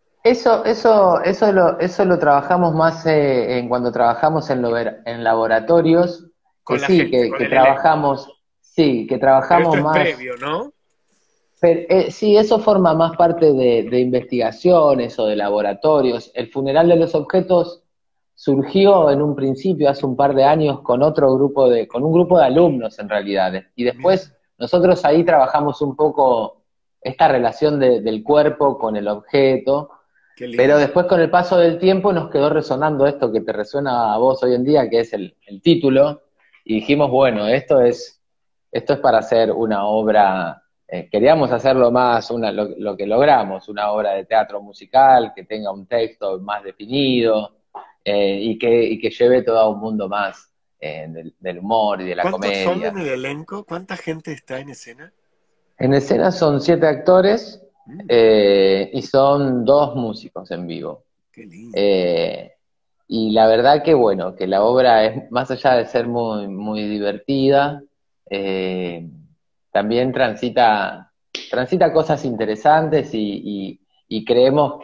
eso lo trabajamos más en cuando trabajamos en laboratorios, que Con la sí, gente, con que el elenco. trabajamos, sí, que Pero esto trabajamos es más. previo, ¿no? Pero, sí, eso forma más parte de investigaciones o de laboratorios. El funeral de los objetos surgió en un principio, hace un par de años, con un grupo de alumnos en realidad. Y Mira, después nosotros ahí trabajamos un poco esta relación del cuerpo con el objeto, qué pero lindo. después con el paso del tiempo nos quedó resonando esto que te resuena a vos hoy en día, que es el título, y dijimos, bueno, esto es para hacer una obra, queríamos hacerlo más, lo que logramos, una obra de teatro musical que tenga un texto más definido, y que lleve todo a un mundo más del humor y de la ¿Cuántos son en comedia. el elenco? ¿Cuánta gente está en escena? En escena son 7 actores, Mm, y son 2 músicos en vivo. qué lindo. Eh, y la verdad que bueno, que la obra es, más allá de ser muy divertida, eh, también transita cosas interesantes y creemos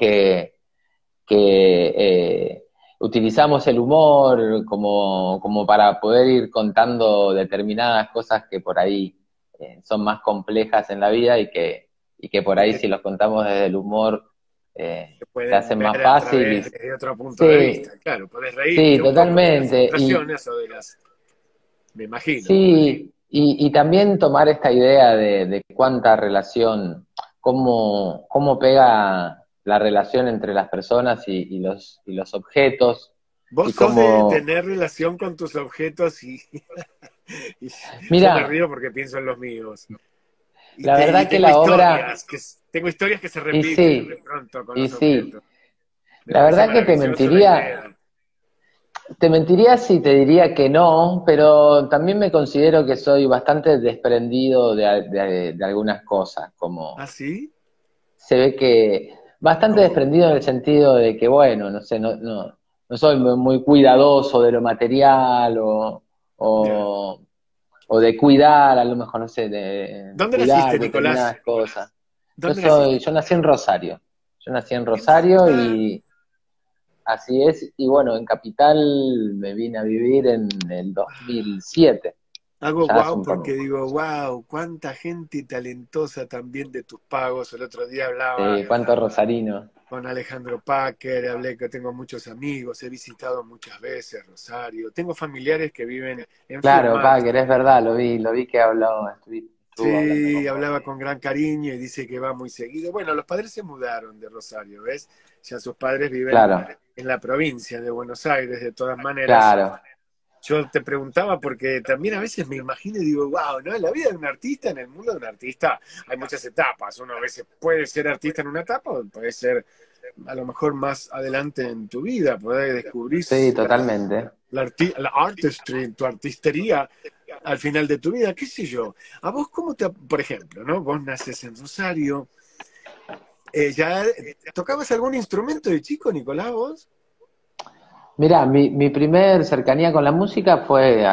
que utilizamos el humor como para poder ir contando determinadas cosas que por ahí son más complejas en la vida y que por Y ahí que si los contamos desde el humor se se pueden hacen más ver a fácil. través de otro punto de vista. Sí, Claro, podés sí, reírte un poco de las totalmente. frustraciones o de las... Me imagino. Sí, Y también tomar esta idea de cuánta relación, cómo pega la relación entre las personas y los objetos, Vos y sos de cómo, tener relación con tus objetos y yo me mira, río porque pienso en los míos. la Y verdad que tengo la obra, historias, tengo historias que se y repiten de sí, pronto con y los sí, objetos. Me la parece verdad que maravilloso la idea. te mentiría si te diría que no, pero también me considero que soy bastante desprendido de algunas cosas, ¿Ah, como sí? se ve que bastante ¿Cómo? desprendido en el sentido de que, bueno, no sé, no soy muy cuidadoso de lo material Ya. o, o de cuidar, a lo mejor, no sé, de ¿Dónde cuidar naciste, Nicolás? determinadas cosas. ¿Dónde naciste? Yo nací en Rosario. Yo nací en En Rosario Ah, y así es, y bueno, en Capital me vine a vivir en el 2007, hago ya hace wow un porque poco, digo, wow, cuánta gente talentosa también de tus pagos. El otro día hablaba cuánto rosarino. con Alejandro Packer, hablé que tengo muchos amigos, he visitado muchas veces Rosario, tengo familiares que viven en Claro, Firmat. Packer, es verdad, lo vi que habló, estuvo hablando Sí, con vos. hablaba con gran cariño y dice que va muy seguido. Bueno, los padres se mudaron de Rosario, ¿ves? Ya sus padres viven Claro, en la provincia de Buenos Aires, de todas maneras. claro, Yo te preguntaba porque también a veces me imagino y digo, wow, ¿no? En la vida de un artista, en el mundo de un artista, hay muchas etapas. Uno a veces puede ser artista en una etapa o puede ser a lo mejor más adelante en tu vida, poder descubrir sí, totalmente. la artistry, tu artistería al final de tu vida, qué sé yo. A vos, ¿cómo te, por ejemplo, ¿no? Vos naces en Rosario, ¿ya tocabas algún instrumento de chico, Nicolás, vos? Mira, mi primer cercanía con la música fue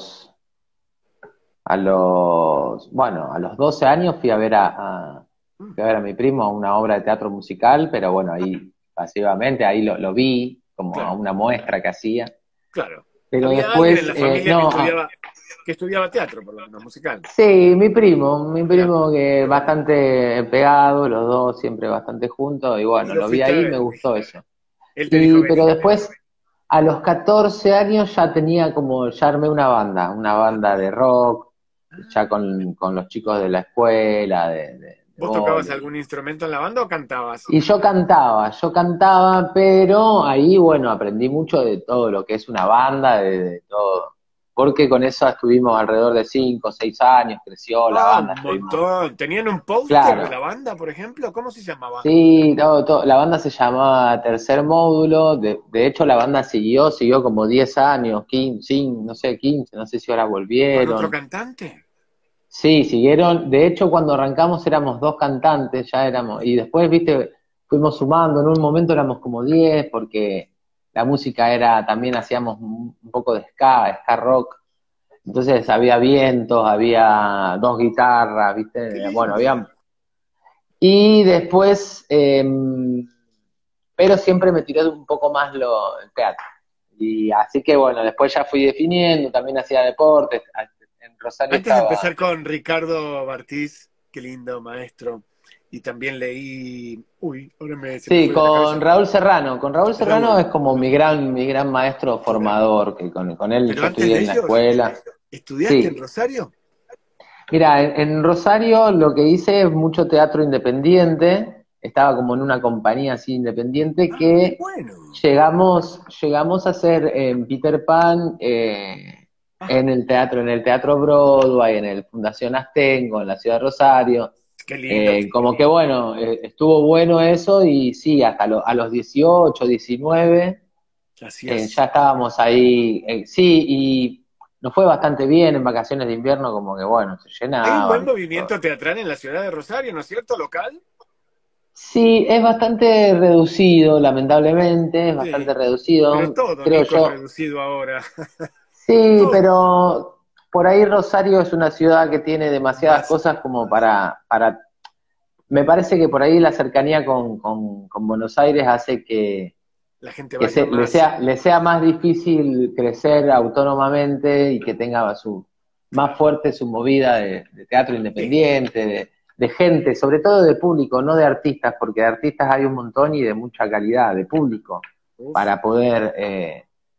bueno, a los 12 años fui a ver Mm, fui a ver a mi primo a una obra de teatro musical, pero bueno, ahí pasivamente, ahí lo vi como a claro, una muestra que hacía. claro. Pero Había alguien en después, la familia no, que estudiaba teatro, por lo menos musical. sí, mi Mirá, primo que qué bueno. bastante pegado, los dos siempre bastante juntos, y Y bueno, lo lo vi fuiste a ahí y me ver. gustó eso. Él te dijo, Pero vení. después, a los 14 años ya tenía como, ya armé una banda de rock, ya con los chicos de la escuela, de ¿Vos tocabas vóley. algún instrumento en la banda o cantabas? Y yo cantaba, pero ahí, bueno, aprendí mucho de todo lo que es una banda, de todo. Porque con eso estuvimos alrededor de 5 o 6 años, creció la Ah, banda, un estuvimos. montón. ¿Tenían un póster de la Claro, banda, por ejemplo? ¿Cómo se llamaba? sí, la banda se llamaba Tercer Módulo, de hecho la banda siguió como 10 años, 15, no sé, 15, no sé si ahora ¿Con otro volvieron. cantante? Sí, siguieron, de hecho cuando arrancamos éramos dos cantantes, ya éramos, y después, viste, fuimos sumando, en un momento éramos como 10, porque la música era, también hacíamos un poco de ska rock, entonces había vientos, había dos guitarras, Qué viste, bueno, lindo. y después, pero siempre me tiró un poco más el teatro. Y así que bueno, después ya fui definiendo, también hacía deportes, en Rosario Antes de estaba. empezar con Ricardo Bartiz, qué lindo maestro. Y también leí. Uy, se me Sí, fue de la cabeza. Con Raúl Serrano es Raúl. como mi gran maestro formador, que con él Pero yo antes estudié de en la ellos, escuela. ¿estudiaste en Sí, Rosario? mira, en Rosario lo que hice es mucho teatro independiente, estaba como en una compañía así independiente Ah, qué que bueno. llegamos a hacer en Peter Pan, Ah, en el Teatro Broadway, en el Fundación Astengo, en la ciudad de Rosario. qué lindo. Como que bueno, estuvo bueno eso y sí, hasta a los 18, 19 Hacías. ya estábamos ahí, sí, y nos fue bastante bien en vacaciones de invierno, como que bueno, se Hay un llenaba, buen ¿viste? Todo. movimiento teatral en la ciudad de Rosario, ¿no es cierto? Local. Sí, es bastante reducido, lamentablemente, es bastante Sí. Pero reducido, todo, creo Nico, es yo. reducido ahora. Sí, Todo. pero por ahí Rosario es una ciudad que tiene demasiadas Más. cosas como me parece que por ahí la cercanía con Buenos Aires hace La gente vaya le más. le sea más difícil crecer autónomamente y que tenga más Claro. fuerte su movida de teatro Sí. independiente, de gente, sobre todo de público, no de artistas, porque de artistas hay un montón y de mucha calidad, de público, Uf. para poder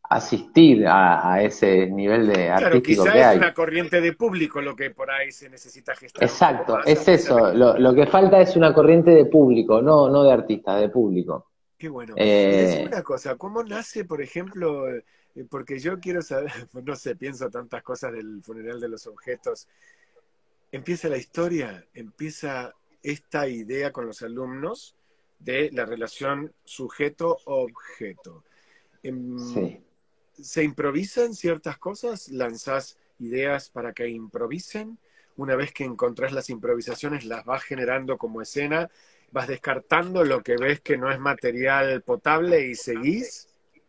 asistir a ese nivel de Claro, artístico quizá que es hay. una corriente de público lo que por ahí se necesita gestar un poco Exacto, más es antes de eso. arrancar. Lo que falta es una corriente de público, no de artistas, de público. Qué bueno. Y decime Eh, una cosa, ¿cómo nace, por ejemplo, porque yo quiero saber, no sé, pienso tantas cosas del funeral de los objetos. Empieza la historia, empieza esta idea con los alumnos de la relación sujeto-objeto. Em, sí. ¿Se improvisan ciertas cosas? ¿Lanzás ideas para que improvisen? Una vez que encontrás las improvisaciones, las vas generando como escena, vas descartando lo que ves que no es material potable y seguís.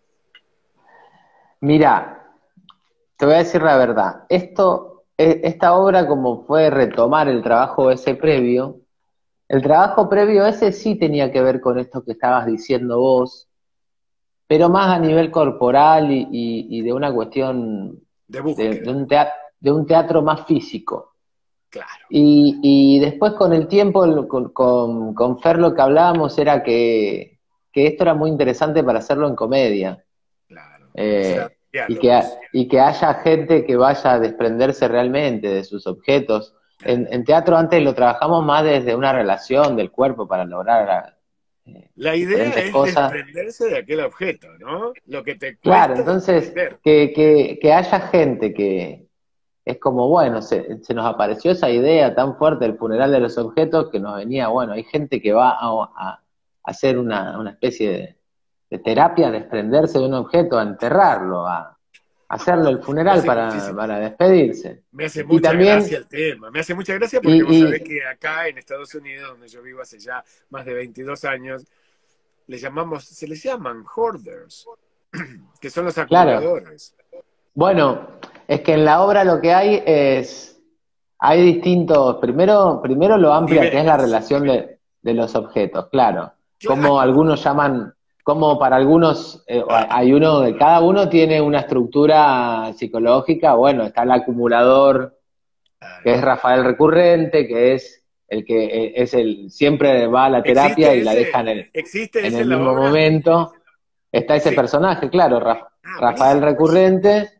Mira, te voy a decir la verdad. Esta obra, como fue retomar el trabajo ese previo, el trabajo previo ese sí tenía que ver con esto que estabas diciendo vos, pero más a nivel corporal y de una cuestión De de, búsqueda, de un teatro más físico. claro, Y después con el tiempo, con Fer lo que hablábamos era que esto era muy interesante para hacerlo en comedia. claro. Que sea Eh, diálogos. y que haya gente que vaya a desprenderse realmente de sus objetos. En teatro antes lo trabajamos más desde una relación del cuerpo para lograr La idea diferentes es cosas. desprenderse de aquel objeto, ¿no? Lo que te Claro, cuesta entonces desprender. que haya gente que es como, bueno, se nos apareció esa idea tan fuerte del funeral de los objetos que nos venía, bueno, hay gente que va a hacer una especie de terapia, a desprenderse de un objeto, a enterrarlo, a hacerlo el Me funeral hace muchísimo. para despedirse. Me hace Y mucha también, gracia el tema, me hace mucha gracia y, porque vos sabés y que acá en Estados Unidos, donde yo vivo hace ya más de 22 años, se les llaman hoarders, que son los claro, acumuladores. bueno, es que en la obra lo que hay hay distintos, primero lo amplia que es la Niveles. relación de los objetos, claro. Como Claro. algunos llaman, como para algunos, hay uno, de cada uno tiene una estructura psicológica, bueno, está el acumulador, que es Claro. Rafael Recurrente, que es el que es el, siempre va a la terapia y la deja ¿Existe en ese el en la mismo obra? momento. Está ese Sí. personaje, claro, Ah, Rafael buenísimo, buenísimo. Recurrente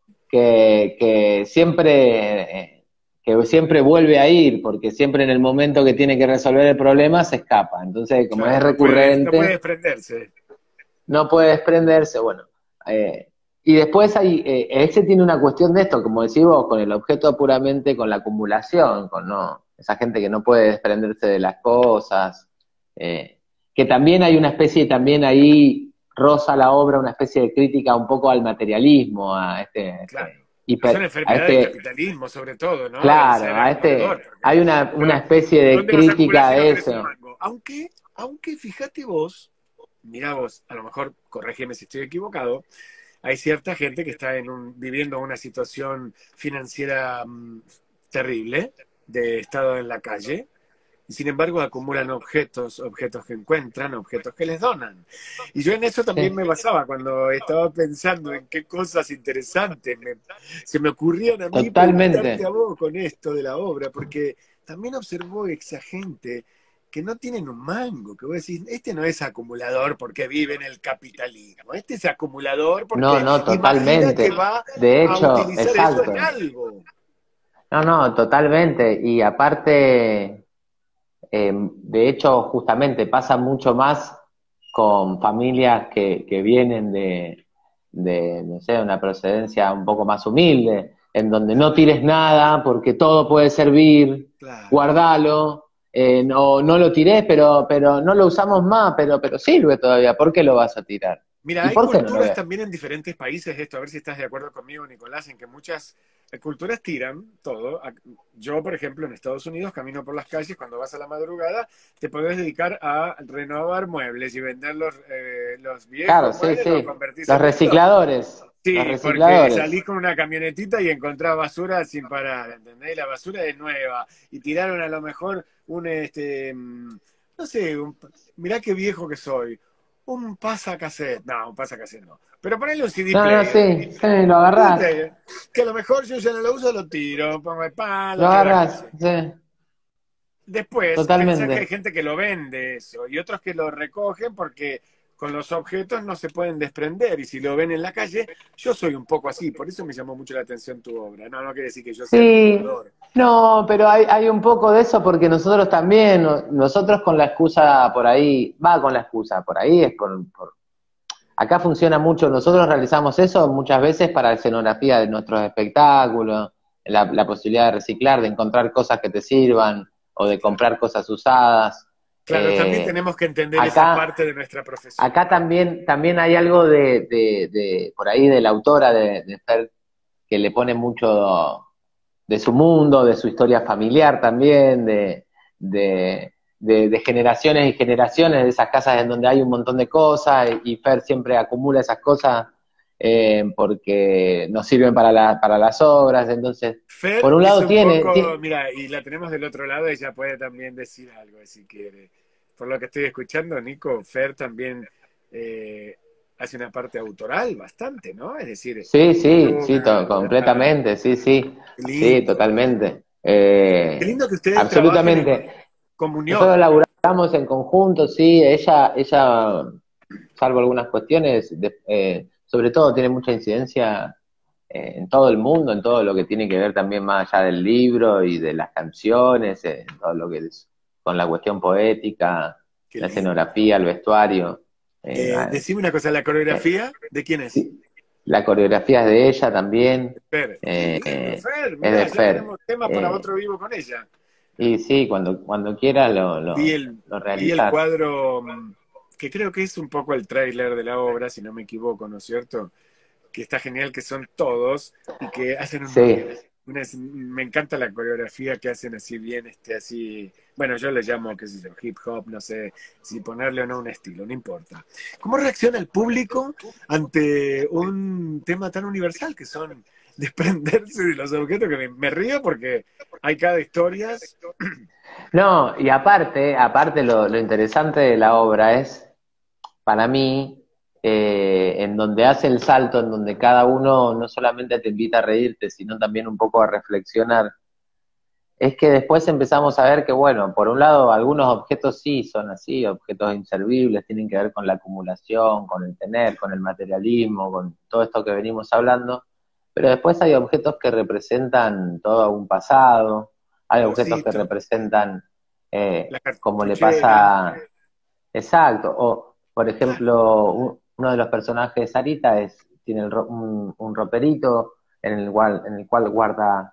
que siempre vuelve a ir, porque siempre en el momento que tiene que resolver el problema se escapa. Entonces, como es Claro, no puede recurrente, desprenderse. no puede desprenderse, bueno. Y después ese tiene una cuestión de esto, como decís vos, con el objeto puramente, con la acumulación, con no, esa gente que no puede desprenderse de las cosas, que también hay una especie, también ahí roza la obra una especie de crítica un poco al materialismo, Claro. Que son a enfermedades del este, capitalismo, sobre todo, ¿no? Del claro, ser acumulador. Porque hay una especie de ¿dónde vas a acumular crítica si no de tenés un eso. mango? Aunque fíjate vos, mira vos, a lo mejor corregime si estoy equivocado, hay cierta gente que está viviendo una situación financiera terrible, de estado en la calle, y sin embargo acumulan objetos que encuentran, objetos que les donan. Y yo en eso también Sí, me basaba cuando estaba pensando en qué cosas interesantes se me ocurrían a mí preguntarte a totalmente. vos con esto de la obra, porque también observó esa gente que no tienen un mango, que vos decís, este no es acumulador porque vive en el capitalismo, este es acumulador No, porque no, imagina que totalmente. va De a hecho, utilizar eso en exacto. algo. No, no, totalmente. Y aparte, de hecho, justamente pasa mucho más con familias que vienen no sé, una procedencia un poco más humilde, en donde no tires nada porque todo puede servir, Claro. guardalo, no lo tirés, pero no lo usamos más, pero sirve todavía, ¿por qué lo vas a tirar? Mira, ¿Y hay por qué no lo culturas ves? también en diferentes países, esto, a ver si estás de acuerdo conmigo, Nicolás, en que muchas culturas tiran todo. Yo, por ejemplo, en Estados Unidos camino por las calles, cuando vas a la madrugada, te podés dedicar a renovar muebles y vender los Claro, viejos sí, muebles, los sí. convertís en nuevos. Los Sí, porque recicladores. salís con una camionetita y encontrás basura sin parar, ¿entendés? La basura es nueva. Y tiraron a lo mejor no sé, mirá qué viejo que soy. Un pasacassette. No, un pasacassette no. Pero ponele un CD No, no, player. sí, sí, lo Un CD agarrás, player. Que a lo mejor yo ya no lo uso, lo tiro. Pongo el pan, lo lo tiro a la agarrás, calle. sí, Después, pensá que hay totalmente. gente que lo vende eso y otros que lo recogen porque con los objetos no se pueden desprender, y si lo ven en la calle, yo soy un poco así, por eso me llamó mucho la atención tu obra. No, no quiere decir que yo sea Sí, admirador. no, pero hay un poco de eso porque nosotros también, nosotros con la excusa por ahí, va con la excusa, por ahí es acá funciona mucho, nosotros realizamos eso muchas veces para la escenografía de nuestros espectáculos, la posibilidad de reciclar, de encontrar cosas que te sirvan o de Claro. comprar cosas usadas. Claro, también Eh, tenemos que entender esa acá, parte de nuestra profesión. acá también hay algo por ahí de la autora de Fer que le pone mucho de su mundo, de su historia familiar también, de generaciones y generaciones, de esas casas en donde hay un montón de cosas, y Fer siempre acumula esas cosas porque nos sirven para las obras, entonces, por Fer un es lado un poco, tiene, mira, y la tenemos del otro lado, ella puede también decir algo si quiere. Por lo que estoy escuchando, Nico, Fer también eh, hace una parte autoral bastante, ¿no? Es decir, sí, sí, sí, dialoga, claro, completamente, sí, sí, qué sí, lindo, qué lindo. totalmente. Qué lindo que ustedes trabajen en Absolutamente. Nosotros comunión. laburamos en conjunto, sí, ella salvo algunas cuestiones, sobre todo tiene mucha incidencia en todo el mundo, en todo lo que tiene que ver también más allá del libro y de las canciones, en todo lo que es con la cuestión poética, Qué la lindo. escenografía, el vestuario. eh, Decime una cosa, ¿la eh, coreografía de quién es? sí, la coreografía es de ella también, Fer. Qué lindo, Fer. es Mirá, de ya Fer. tenemos temas para Eh, otro vivo con ella. y sí, cuando quiera Vi el, lo vi el realizás. cuadro, que creo que es un poco el tráiler de la obra, si no me equivoco, ¿no es cierto? Que está genial, que son todos y que hacen Sí, me encanta la coreografía que hacen así bien, así, bueno, yo le llamo, qué sé yo, hip hop, no sé si ponerle o no un estilo, no importa. ¿Cómo reacciona el público ante un tema tan universal que son desprenderse de los objetos? Que me río porque hay cada historias. no, y aparte lo interesante de la obra es, para mí, en donde hace el salto, en donde cada uno no solamente te invita a reírte, sino también un poco a reflexionar, es que después empezamos a ver que, bueno, por un lado, algunos objetos sí son así, objetos inservibles, tienen que ver con la acumulación, con el tener, con el materialismo, con todo esto que venimos hablando, pero después hay objetos que representan todo un pasado, hay El objetos que osito, representan, la como le cartuchera. pasa, exacto, o por Claro, ejemplo, uno de los personajes de Sarita tiene un roperito en el cual guarda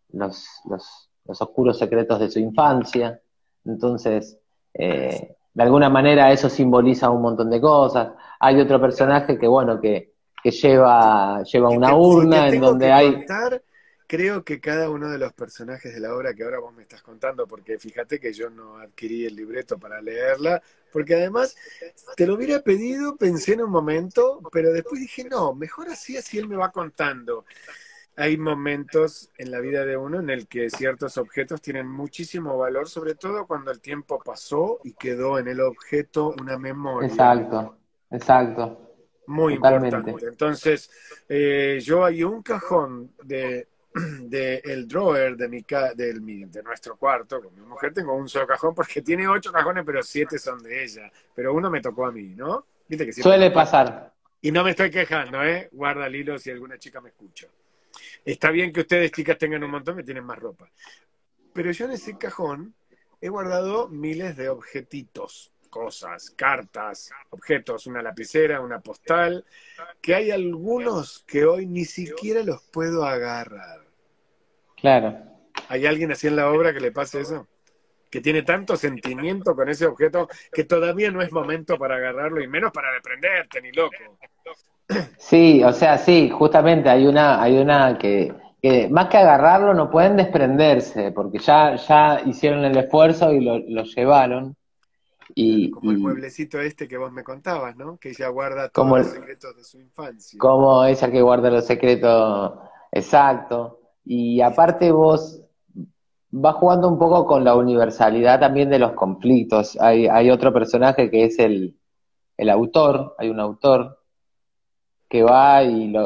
los oscuros secretos de su infancia. Entonces, de alguna manera eso simboliza un montón de cosas. Hay otro claro. personaje que, bueno, que lleva una Si te urna en tengo donde que hay... contar, creo que cada uno de los personajes de la obra que ahora vos me estás contando, porque fíjate que yo no adquirí el libreto para leerla, porque además te lo hubiera pedido, pensé en un momento, pero después dije, no, mejor así, así él me va contando. Hay momentos en la vida de uno en el que ciertos objetos tienen muchísimo valor, sobre todo cuando el tiempo pasó y quedó en el objeto una memoria Exacto, exacto, muy totalmente. importante. Entonces, yo hay un cajón de el drawer de nuestro cuarto con mi mujer. Tengo un solo cajón porque tiene 8 cajones, pero 7 son de ella. Pero uno me tocó a mí, ¿no? Viste que siempre Suele nos pasa. pasar, Y no me estoy quejando, ¿eh? Guarda el hilo si alguna chica me escucha. Está bien que ustedes, chicas, tengan un montón que tienen más ropa. Pero yo en ese cajón he guardado miles de objetitos, cosas, cartas, objetos, una lapicera, una postal, que hay algunos que hoy ni siquiera los puedo agarrar. claro. ¿Hay alguien así en la obra que le pase eso? Que tiene tanto sentimiento con ese objeto que todavía no es momento para agarrarlo y menos para desprenderte, ni loco. Sí, o sea, sí, justamente hay una que más que agarrarlo no pueden desprenderse, porque ya hicieron el esfuerzo y lo llevaron, Claro, y, como el y mueblecito este que vos me contabas, ¿no? Que ella guarda todos como, los secretos de su infancia. como ella que guarda los secretos, exacto, y aparte vos vas jugando un poco con la universalidad también de los conflictos. Hay otro personaje que es el autor, hay un autor que va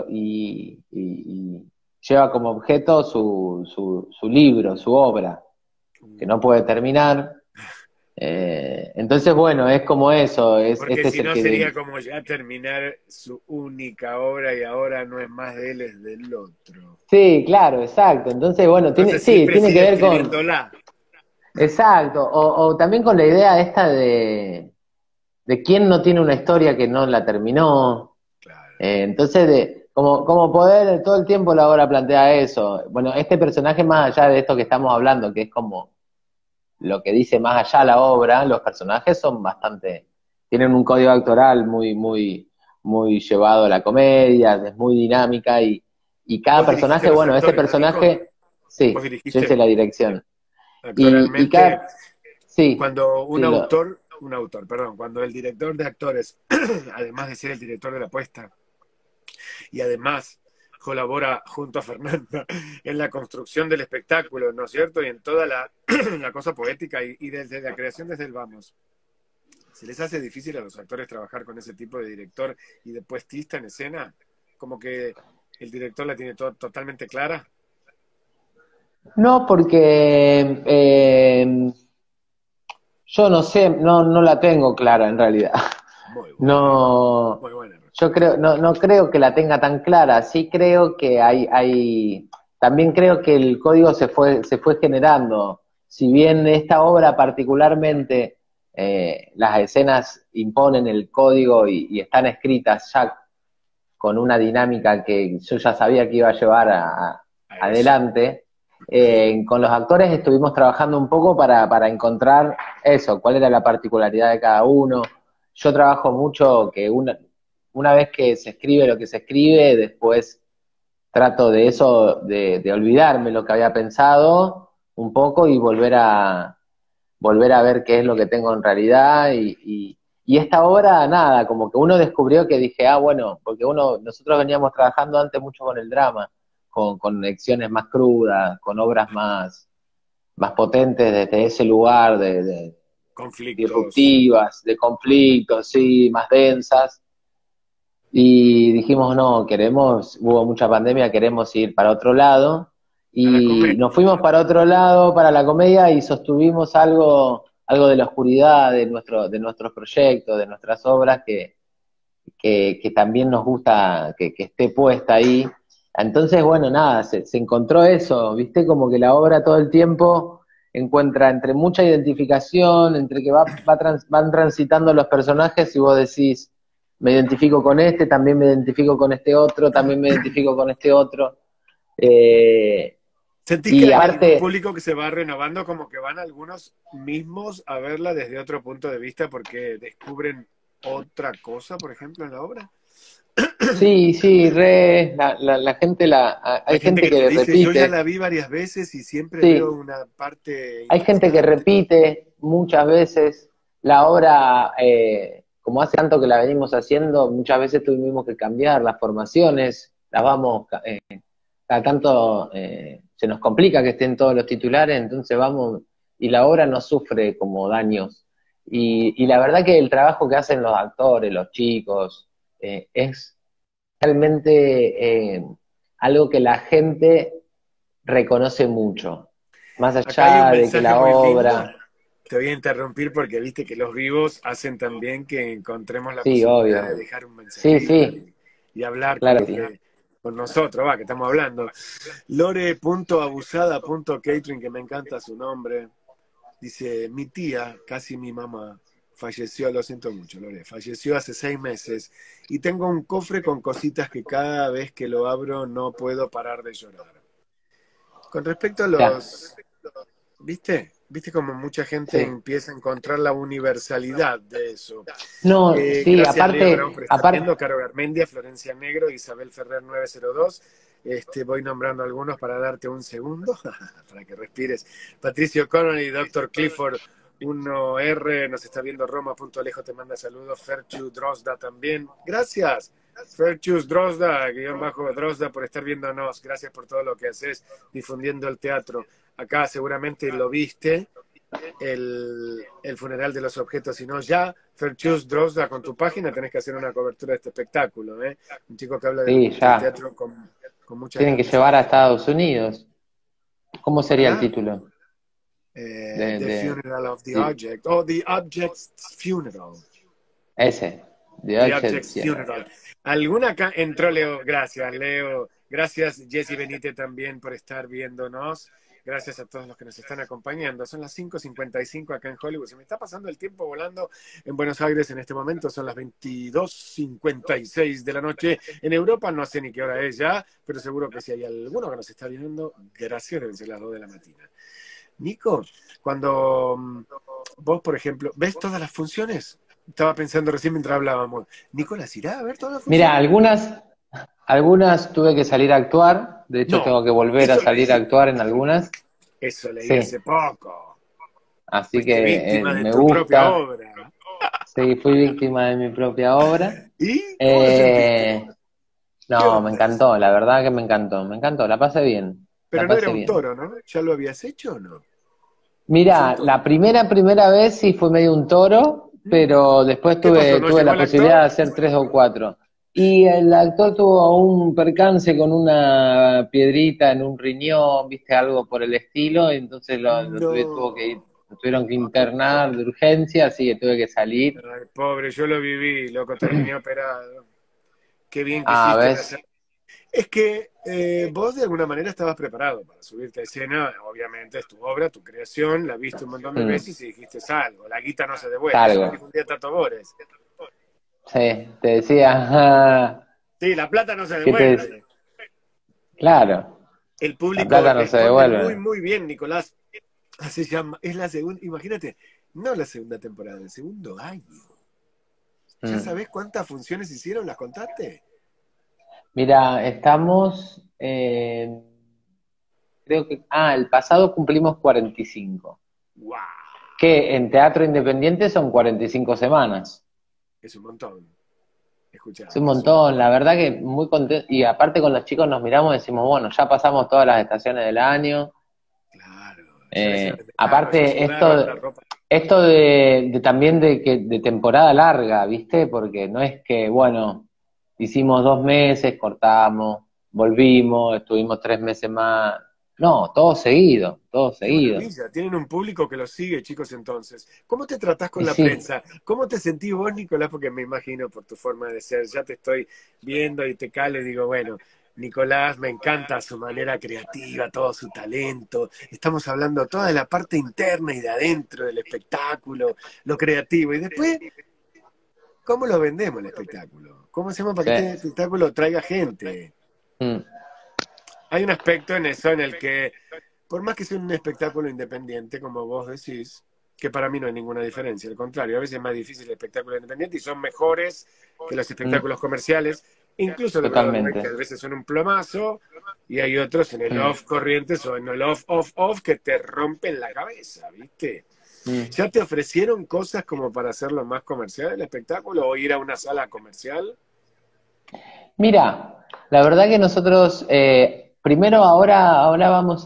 y lleva como objeto su libro, su obra, que no puede terminar. Entonces, bueno, es como eso, Porque este es si el no que... sería como ya terminar su única obra y ahora no es más de él, es del otro. Sí, claro, exacto. Entonces, bueno, Entonces sí, siempre tiene que sigue ver con... escribiéndola. Exacto, o también con la idea esta de quién no tiene una historia que no la terminó. Claro. Entonces, como poder, todo el tiempo la obra plantea eso. Bueno, este personaje, más allá de esto que estamos hablando, que es como lo que dice más allá la obra, los personajes son bastante, tienen un código actoral muy llevado a la comedia, es muy dinámica y cada ¿Vos dirigiste personaje, a los bueno, ese actores, ¿no, Nico? personaje, Vos sí, yo hice dirigiste la dirección. Y actoralmente cada, sí, cuando sí, perdón, cuando el director de actores, además de ser el director de la puesta, y además colabora junto a Fernanda en la construcción del espectáculo, ¿no es cierto? Y en toda la cosa poética y desde la creación desde el vamos. ¿Se les hace difícil a los actores trabajar con ese tipo de director y de puestista en escena? Como que el director la tiene totalmente clara. no porque yo no sé, no la tengo clara en realidad. Muy buena, No, muy buena yo respuesta. creo, no creo que la tenga tan clara. Sí creo que también creo que el código se fue generando. Si bien esta obra particularmente, las escenas imponen el código y están escritas ya con una dinámica que yo ya sabía que iba a llevar A eso. adelante. Con los actores estuvimos trabajando un poco para encontrar eso, cuál era la particularidad de cada uno. Yo trabajo mucho que una vez que se escribe lo que se escribe, después trato de eso, de olvidarme lo que había pensado un poco y volver a ver qué es lo que tengo en realidad y esta obra, nada, como que uno descubrió que dije, bueno, porque nosotros veníamos trabajando antes mucho con el drama, con lecciones más crudas, con obras más potentes desde ese lugar de Conflictos. disruptivas, de conflictos, sí, más densas. Y dijimos, no, hubo mucha pandemia, queremos ir para otro lado. A la Y nos comedia. fuimos para otro lado, para la comedia, y sostuvimos algo de la oscuridad de nuestros proyectos, de nuestras obras, que también nos gusta que esté puesta ahí. Entonces, bueno, nada, se encontró eso, viste, como que la obra todo el tiempo encuentra entre mucha identificación, entre que van transitando los personajes y vos decís, me identifico con este, también me identifico con este otro, también me identifico con este otro. Eh, ¿Sentís que y hay un aparte, público que se va renovando, como que van algunos mismos a verla desde otro punto de vista porque descubren otra cosa, por ejemplo, en la obra? sí, sí, la gente, Hay hay gente gente que te que dice, yo ya repite, la vi varias veces y siempre veo sí, una parte hay gente que interesante. repite muchas veces la obra, como hace tanto que la venimos haciendo, muchas veces tuvimos que cambiar las formaciones, las vamos, cada tanto se nos complica que estén todos los titulares, entonces vamos, y la obra no sufre como daños. Y la verdad que el trabajo que hacen los actores, los chicos, es realmente algo que la gente reconoce mucho, más Acá hay un allá de que mensaje la muy lindo. obra, Te voy a interrumpir porque viste que los vivos hacen también que encontremos la sí, posibilidad de obvio, dejar un sí, mensajito sí, y hablar con claro los que sí. que, con nosotros, va, que estamos hablando. Lore.abusada.catering, que me encanta su nombre. Dice, mi tía, casi mi mamá, falleció, lo siento mucho, Lore, falleció hace 6 meses y tengo un cofre con cositas que cada vez que lo abro no puedo parar de llorar. Con respecto a Ya, ¿viste? ¿Viste como mucha gente sí. empieza a encontrar la universalidad de eso? No, sí, Gracias, Leo Brown, por estar viendo. Caro Garmendia, Florencia Negro, Isabel Ferrer 902. Voy nombrando algunos para darte un segundo, para que respires. Patricio Connolly, Doctor Clifford 1R, nos está viendo Roma.alejo, te manda saludos. Ferchu Drosda también. Gracias. Ferchus Drosda, guión bajo Drosda, por estar viéndonos. Gracias por todo lo que haces difundiendo el teatro. Acá seguramente lo viste, el funeral de los objetos, sino ya, Ferchus Drosda, con tu página tenés que hacer una cobertura de este espectáculo, ¿eh? Un chico que habla sí, del ya. teatro con muchas Tienen que grandes llevar a ideas. Estados Unidos. ¿Cómo sería el Ojalá, título? The de, Funeral of the sí, Object, o The Object's Funeral. ese, The The Object Object's Funeral. Funeral. ¿Alguna acá entró Leo? Gracias, Leo. Gracias, Jessy Benítez, también por estar viéndonos. Gracias a todos los que nos están acompañando. Son las 5:55 acá en Hollywood. Se me está pasando el tiempo volando en Buenos Aires en este momento. Son las 22:56 de la noche. En Europa no sé ni qué hora es ya, pero seguro que si hay alguno que nos está viendo, gracias, deben ser las 2 de la mañana. Nico, cuando vos, por ejemplo, ¿ves todas las funciones? Estaba pensando recién mientras hablábamos. ¿Nicolás irá a ver todas las Mira, funciones? algunas tuve que salir a actuar, de hecho No, tengo que volver a eso salir a leí. actuar en algunas, Eso leí sí, hace poco. así Fuiste que víctima de me tu propia gusta, obra. sí, fui víctima de mi propia obra. ¿Y cómo lo Eh, sentiste? ¿Qué no, me onda eso? encantó, la verdad que me encantó, la pasé bien, la Pero no era pasé un bien. toro, ¿no? ¿Ya lo habías hecho o no? ¿O fue un Mira, toro? la primera vez sí fue medio un toro, pero después ¿Qué pasó? ¿No tuve llegó la el posibilidad de actor? hacer tres o cuatro. Y el actor tuvo un percance con una piedrita en un riñón, viste, algo por el estilo, y entonces No. lo tuvieron que internar de urgencia, así que tuve que salir. Ay, pobre, yo lo viví, loco, terminé operado. Qué bien que Ah, hiciste en ¿ves? hacer. Es que vos de alguna manera estabas preparado para subirte a escena, obviamente es tu obra, tu creación, la viste un montón de Mm, veces y dijiste algo, la guita no se devuelve, eso me salgo. dijo un día Tato Bores. Sí, te decía, ajá, Sí, la plata no se ¿qué te decía? devuelve. Claro, El la público plata no se responde muy, devuelve. muy bien, Nicolás. Se llama, es la segunda, imagínate, no la segunda temporada, el segundo año. ¿Ya Mm. sabés cuántas funciones hicieron? ¿Las contaste? Mira, estamos, creo que, el pasado cumplimos 45, ¡Wow! que en teatro independiente son 45 semanas. Es un montón. Es un Escuchame, es un montón, la montón. verdad que muy contento. Y aparte con los chicos nos miramos y decimos, bueno, ya pasamos todas las estaciones del año. Claro, ya le hicieron el verano, ya Aparte, sudaron la ropa. esto de también de temporada larga, ¿viste? Porque no es que, bueno, hicimos 2 meses, cortamos, volvimos, estuvimos 3 meses más. No, todo seguido, todo Qué seguido. maravilla, tienen un público que los sigue, chicos, entonces. ¿Cómo te tratás con Y la sí, prensa? ¿Cómo te sentís vos, Nicolás? Porque me imagino por tu forma de ser, ya te estoy viendo y te calo y digo, bueno, Nicolás, me encanta su manera creativa, todo su talento. Estamos hablando toda de la parte interna y de adentro del espectáculo, lo creativo. Y después, ¿cómo lo vendemos el espectáculo? ¿Cómo hacemos para sí. que este espectáculo traiga gente? Mm, Hay un aspecto en eso en el que, por más que sea un espectáculo independiente, como vos decís, que para mí no hay ninguna diferencia, al contrario, a veces es más difícil el espectáculo independiente y son mejores que los mm, espectáculos comerciales, incluso de Broadway, que a totalmente. veces son un plomazo, y hay otros en el Mm, off corrientes o en el off, off, off que te rompen la cabeza, ¿viste? mm. ¿Ya te ofrecieron cosas como para hacerlo más comercial el espectáculo o ir a una sala comercial? Mira, la verdad que nosotros, primero ahora vamos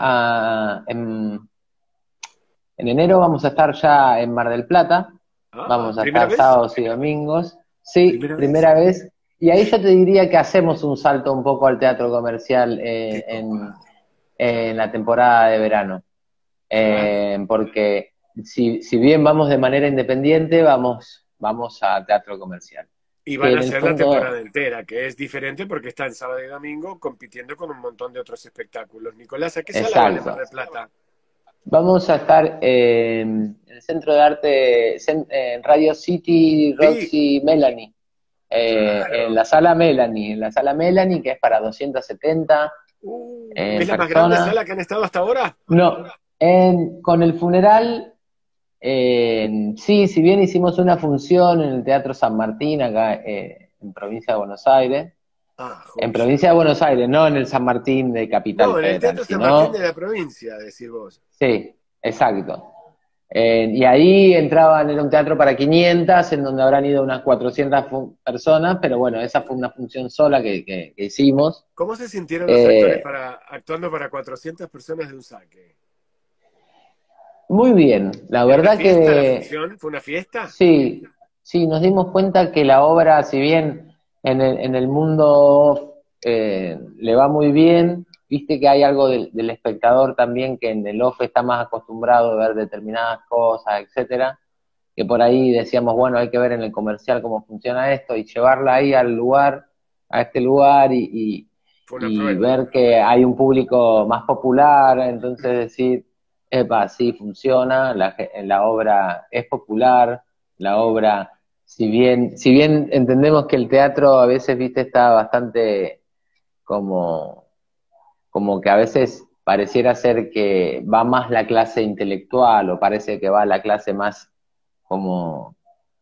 en enero vamos a estar ya en Mar del Plata, Ah, vamos a ¿primera estar vez? sábados y domingos, sí, ¿Primera vez? primera vez, y ahí yo te diría que hacemos un salto un poco al teatro comercial Qué copado. en la temporada de verano. Claro. Porque si bien vamos de manera independiente, vamos a teatro comercial. Y Que van a en el ser la temporada fondo, entera, que es diferente porque está en sábado y domingo compitiendo con un montón de otros espectáculos. Nicolás, ¿a qué sala van en Mar exacto. del Plata? Vamos a estar en el Centro de Arte, en Radio City Sí, Roxy Melanie, claro. en la sala Melanie, que es para 270 ¿Es la más grande personas. sala que han estado hasta ahora? No, con el funeral, sí, si bien hicimos una función en el Teatro San Martín, acá en provincia de Buenos Aires, Ah, en joya. provincia de Buenos Aires, no en el San Martín de Capital No, en el Federal, Teatro San Martín de sino, la provincia, decir vos. sí, exacto. Y ahí entraban, era un teatro para 500, en donde habrán ido unas 400 personas, pero bueno, esa fue una función sola que hicimos. ¿Cómo se sintieron los actores Eh, actuando para 400 personas de un saque? Muy bien, la ¿Era una verdad fiesta la que función? ¿Fue una fiesta? sí, sí, nos dimos cuenta que la obra, si bien en el mundo le va muy bien, viste que hay algo del espectador también que en el off está más acostumbrado a ver determinadas cosas, etcétera, que por ahí decíamos, bueno, hay que ver en el comercial cómo funciona esto y llevarla ahí al lugar, a este lugar Fue una y prueba. ver que hay un público más popular, entonces decir, epa, sí, funciona, la obra es popular, la obra, si bien entendemos que el teatro a veces, viste, está bastante como, como que a veces pareciera ser que va más la clase intelectual o parece que va la clase más como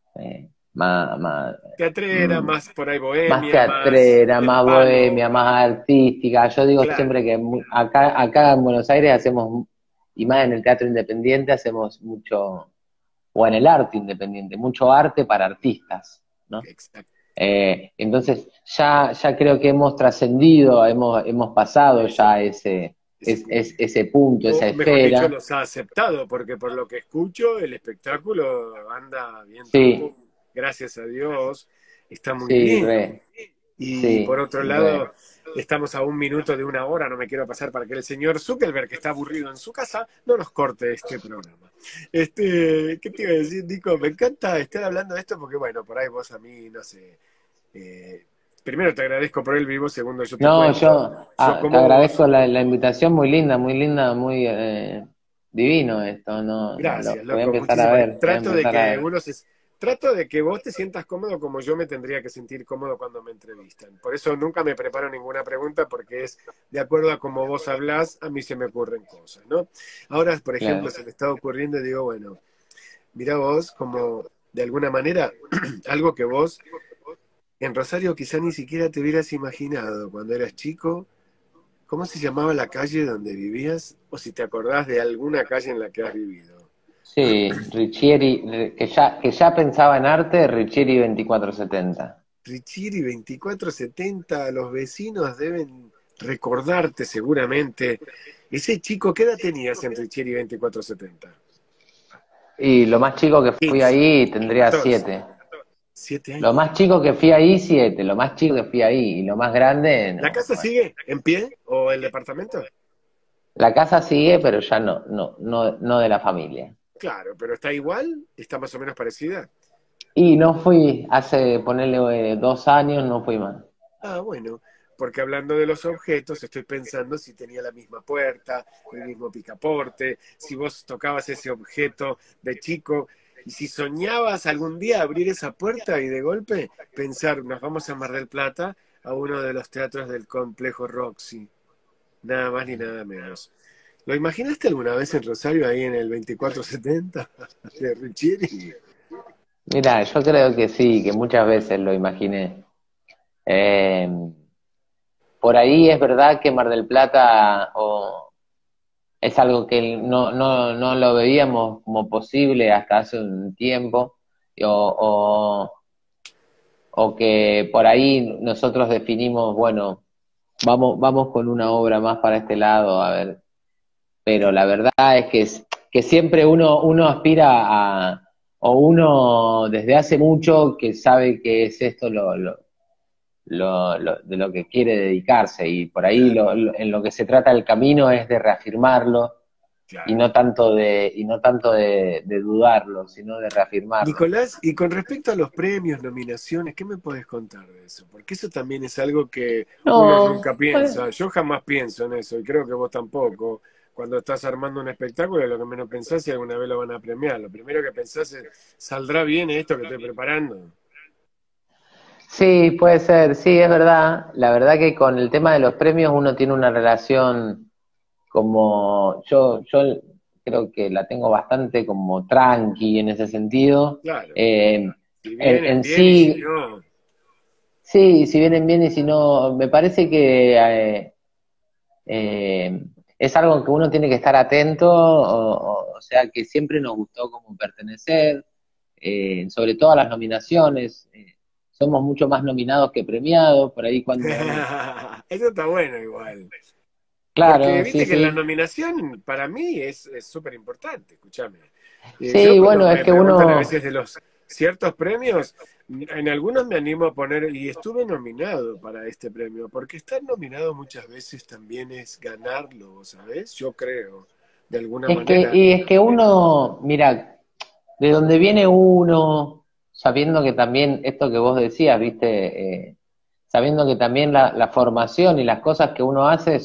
más, Teatrera, mm, más por ahí más bohemia, más teatrera, del más palo. bohemia, más artística. Yo digo Claro, siempre que acá en Buenos Aires hacemos, y más en el teatro independiente, hacemos mucho, o en el arte independiente, mucho arte para artistas, ¿no? exacto. Entonces ya creo que hemos trascendido, hemos pasado ya Ese, ese punto. ese punto, esa O mejor dicho, esfera. los ha aceptado, porque por lo que escucho, el espectáculo anda viento en Sí, popa. Gracias a Dios, está muy sí, bien. re, Y por sí, otro re. lado, estamos a un minuto de una hora, no me quiero pasar para que el señor Zuckerberg, que está aburrido en su casa, no nos corte este programa. ¿Qué te iba a decir, Nico? Me encanta estar hablando de esto porque, bueno, por ahí vos a mí, no sé, primero te agradezco por el vivo, segundo yo te No, cuento, yo yo te como vos, agradezco la invitación, muy linda, muy divino esto, no, lo gracias, voy a loco, empezar a muchísimas. ver, voy a empezar a ver. Trato de que vos te sientas cómodo como yo me tendría que sentir cómodo cuando me entrevistan. Por eso nunca me preparo ninguna pregunta porque es de acuerdo a cómo vos hablás, a mí se me ocurren cosas, ¿no? Ahora, por ejemplo, Claro. se me está ocurriendo y digo, bueno, mira vos como de alguna manera algo que vos en Rosario quizá ni siquiera te hubieras imaginado cuando eras chico. ¿Cómo se llamaba la calle donde vivías? O si te acordás de alguna calle en la que has vivido. Sí, Riccieri, que ya pensaba en arte, Riccieri 2470. Richiri 2470, los vecinos deben recordarte seguramente. Ese chico, ¿qué edad tenías en Richiri 2470? Y lo más chico que fui 15, ahí tendría 14, 7. 7 Lo años. más chico que fui ahí, 7. Lo más chico que fui ahí. Y lo más grande, ¿La no. casa Bueno. sigue en pie o el departamento? La casa sigue, pero ya no de la familia. Claro, pero está igual, está más o menos parecida. Y no fui, hace ponerle 2 años, no fui más. Ah, bueno, porque hablando de los objetos, estoy pensando si tenía la misma puerta, el mismo picaporte, si vos tocabas ese objeto de chico y si soñabas algún día abrir esa puerta y de golpe pensar, nos vamos a Mar del Plata a uno de los teatros del complejo Roxy, nada más ni nada menos. ¿Lo imaginaste alguna vez en Rosario ahí en el 2470 de Riccieri? Mira, yo creo que sí, que muchas veces lo imaginé. Eh, por ahí es verdad que Mar del Plata es algo que no lo veíamos como posible hasta hace un tiempo, o, o que por ahí nosotros definimos, bueno, vamos con una obra más para este lado, a ver, pero la verdad es que siempre uno aspira o uno desde hace mucho que sabe que es esto de lo que quiere dedicarse, y por ahí Claro, en lo que se trata el camino es de reafirmarlo y claro. no tanto de dudarlo, sino de reafirmarlo. Nicolás, y con respecto a los premios, nominaciones, ¿qué me puedes contar de eso? Porque eso también es algo que uno No, nunca piensa. Yo jamás pienso en eso y creo que vos tampoco. Cuando estás armando un espectáculo, lo que menos pensás es si alguna vez lo van a premiar. Lo primero que pensás es, ¿saldrá bien esto que estoy preparando? sí, puede ser, sí, es verdad. La verdad que con el tema de los premios uno tiene una relación como yo creo que la tengo bastante como tranqui en ese sentido. Claro, Eh, si vienen en bien y si sí, no, sí, si vienen bien y si no, me parece que es algo que uno tiene que estar atento, o sea que siempre nos gustó como pertenecer, sobre todo a las nominaciones. Somos mucho más nominados que premiados, por ahí cuando... eso está bueno igual. Porque Claro, sí, viste que la sí. nominación para mí es súper importante, escúchame. Yo Sí, cuando bueno, es me que preguntan a uno... veces de los ciertos premios, en algunos me animo a poner, y estuve nominado para este premio, porque estar nominado muchas veces también es ganarlo, ¿sabes? Yo creo, de alguna manera. Es que uno, mira, de donde viene uno, sabiendo que también esto que vos decías, viste, sabiendo que también la formación y las cosas que uno hace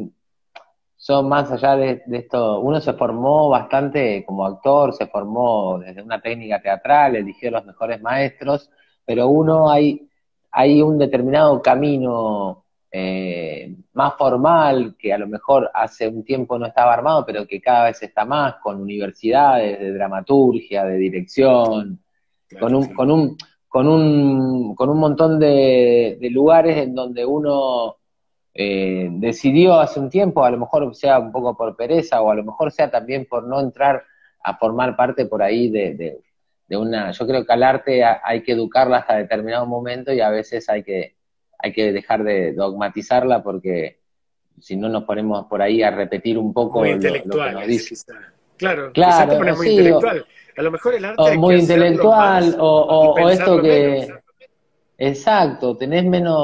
son más allá de esto, uno se formó bastante como actor, se formó desde una técnica teatral, eligió los mejores maestros, pero uno hay un determinado camino más formal que a lo mejor hace un tiempo no estaba armado, pero que cada vez está más, con universidades de dramaturgia, de dirección, con Claro, un, claro. con un, con un montón de lugares en donde uno decidió hace un tiempo, a lo mejor sea un poco por pereza o a lo mejor sea también por no entrar a formar parte por ahí de una... Yo creo que al arte hay que educarla hasta determinado momento y a veces hay que dejar de dogmatizarla porque si no nos ponemos por ahí a repetir un Muy poco lo que nos intelectuales, dice. quizá. Claro, quizá te Claro, o pones muy sí, intelectual. A lo mejor el arte o hay que muy hacerlo intelectual, más y o esto pensarlo menos. que, exacto, tenés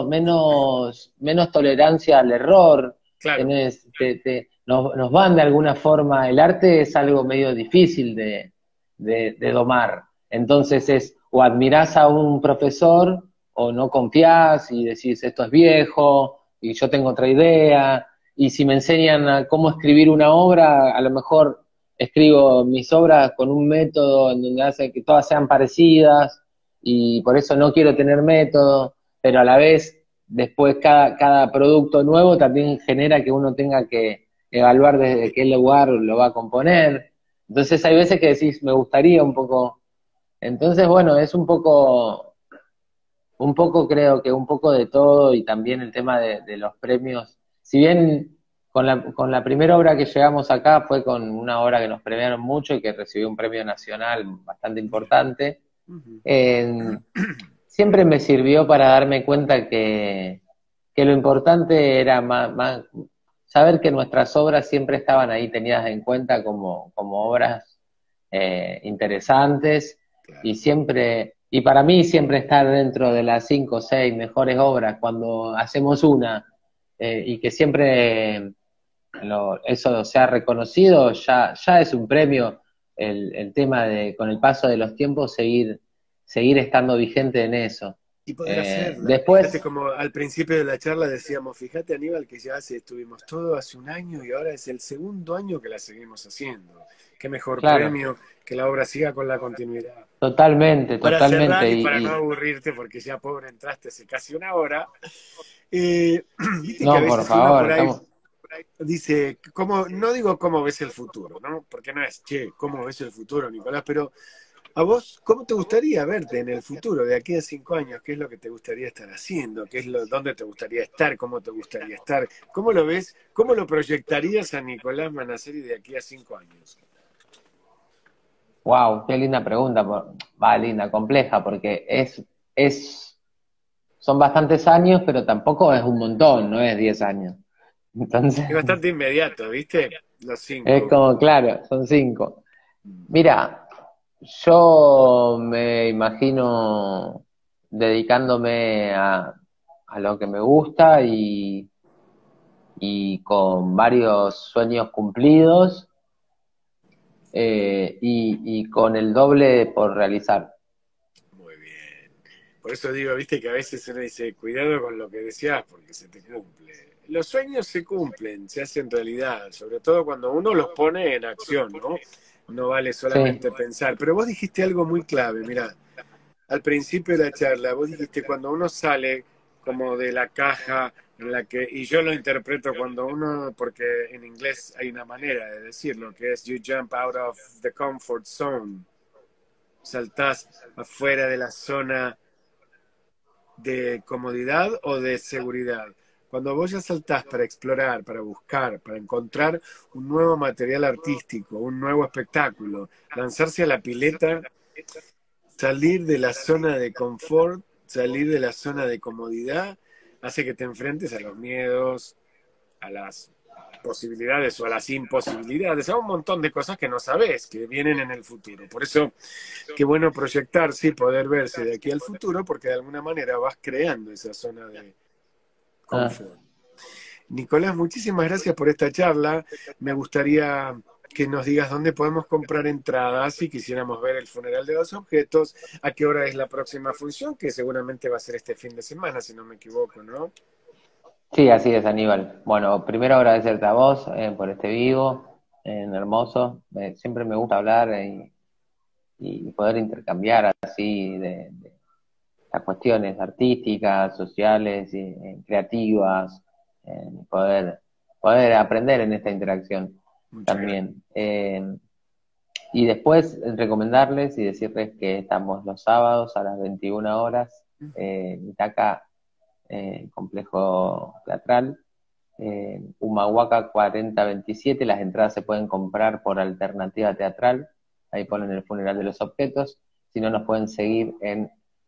menos tolerancia al error, Claro, nos van de alguna forma, el arte es algo medio difícil de domar, entonces es o admirás a un profesor o no confiás y decís esto es viejo y yo tengo otra idea, y si me enseñan a cómo escribir una obra, a lo mejor escribo mis obras con un método en donde hace que todas sean parecidas y por eso no quiero tener método, pero a la vez después cada producto nuevo también genera que uno tenga que evaluar desde qué lugar lo va a componer. Entonces hay veces que decís, me gustaría un poco. Entonces, bueno, es un poco creo que un poco de todo y también el tema de los premios. Si bien con la primera obra que llegamos acá fue con una obra que nos premiaron mucho y que recibió un premio nacional bastante bien. importante, Ujú. eh, siempre me sirvió para darme cuenta que lo importante era saber que nuestras obras siempre estaban ahí tenidas en cuenta como obras interesantes y Claro. siempre, y para mí siempre estar dentro de las 5 o 6 mejores obras cuando hacemos una y que siempre eso sea reconocido, ya es un premio el tema de con el paso de los tiempos seguir estando vigente en eso. Y poder hacerla. Fíjate Después, como al principio de la charla decíamos, fíjate Aníbal que ya estuvimos todo hace un año y ahora es el segundo año que la seguimos haciendo. Qué mejor claro, premio que la obra siga con la continuidad. totalmente, Para cerrar totalmente, y para no aburrirte, porque ya pobre entraste hace casi una hora, eh, viste que a no, por veces uno favor, por ahí estamos, dice, cómo, no digo cómo ves el futuro, ¿no? Porque no es, che, cómo ves el futuro, Nicolás, pero a vos, ¿cómo te gustaría verte en el futuro, de aquí a 5 años? ¿Qué es lo que te gustaría estar haciendo? ¿Qué es dónde te gustaría estar? ¿Cómo te gustaría estar? ¿Cómo lo ves? ¿Cómo lo proyectarías a Nicolás Manaceri de aquí a 5 años? wow, qué linda pregunta, va, linda, compleja, porque son bastantes años, pero tampoco es un montón, no es 10 años. Entonces, Es bastante inmediato, ¿viste? Los es 5. como, claro, son 5. Mira, yo me imagino dedicándome a lo que me gusta y con varios sueños cumplidos y con el doble por realizar. Muy bien. Por eso digo, viste que a veces uno dice, cuidado con lo que deseas porque se te cumple. Los sueños se cumplen, se hacen realidad, sobre todo cuando uno los pone en acción, ¿no? No vale Sí, solamente pensar. Pero vos dijiste algo muy clave, mira, al principio de la charla, vos dijiste cuando uno sale como de la caja en la que, y yo lo interpreto cuando uno, porque en inglés hay una manera de decirlo, que es you jump out of the comfort zone, saltás afuera de la zona de comodidad o de seguridad. Cuando vos ya saltás para explorar, para buscar, para encontrar un nuevo material artístico, un nuevo espectáculo, lanzarse a la pileta, salir de la zona de confort, salir de la zona de comodidad, hace que te enfrentes a los miedos, a las posibilidades o a las imposibilidades, a un montón de cosas que no sabes, que vienen en el futuro. Por eso, qué bueno proyectarse y poder verse de aquí al futuro, porque de alguna manera vas creando esa zona de Ah, confort. Nicolás, muchísimas gracias por esta charla. Me gustaría que nos digas dónde podemos comprar entradas si quisiéramos ver el funeral de los objetos, a qué hora es la próxima función, que seguramente va a ser este fin de semana, si no me equivoco, ¿no? sí, así es, Aníbal. Bueno, primero agradecerte a vos por este vivo, hermoso. Siempre me gusta hablar y poder intercambiar así de las cuestiones artísticas, sociales, y, creativas, poder, poder aprender en esta interacción Muchas gracias. también. Y después recomendarles y decirles que estamos los sábados a las 21 horas en Itaca, Complejo Teatral, Humahuaca 4027. Las entradas se pueden comprar por Alternativa Teatral, ahí ponen el funeral de los objetos. Si no, nos pueden seguir en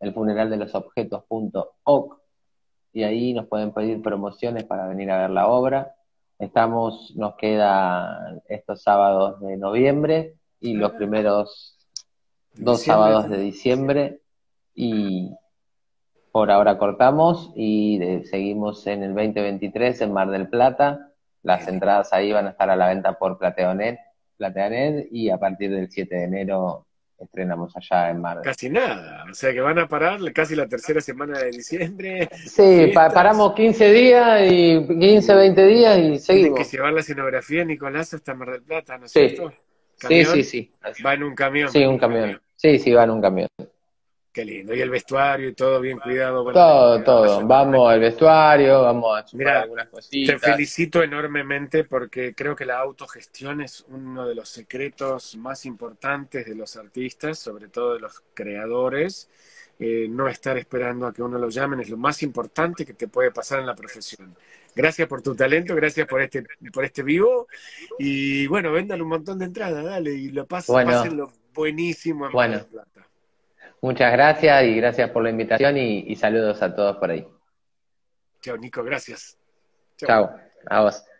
elfuneraldelosobjetos.org y ahí nos pueden pedir promociones para venir a ver la obra. Nos quedan estos sábados de noviembre y los Ah, primeros de 2 sábados diciembre. de diciembre, y por ahora cortamos y seguimos en el 2023 en Mar del Plata. Qué Las lindo. entradas ahí van a estar a la venta por Plateanet, y a partir del 7 de enero estrenamos allá en Mar del Casi nada, o sea que van a parar casi la tercera semana de diciembre, Plata. las Sí, fiestas, paramos 15 días y 15, y 20 días y tienen que seguimos. llevar la escenografía, Nicolás, hasta Mar del Plata, ¿no es Sí, cierto? sí, sí, ¿Camión? sí. Va en un camión. Sí, un camión. Sí, sí, va en un camión. Qué lindo. Y el vestuario y todo bien cuidado. Bueno, Todo, me todo. imagino. Vamos al vestuario, vamos a sumar Mira, algunas te cositas. felicito enormemente porque creo que la autogestión es uno de los secretos más importantes de los artistas, sobre todo de los creadores. No estar esperando a que uno lo llamen es lo más importante que te puede pasar en la profesión. Gracias por tu talento, gracias por este vivo. Y bueno, vendan un montón de entradas, dale, y Bueno, pásenlo buenísimo en Mar del bueno. Plata. Muchas gracias y gracias por la invitación y saludos a todos por ahí. Chao, Nico, gracias. Chao. Chao, a vos.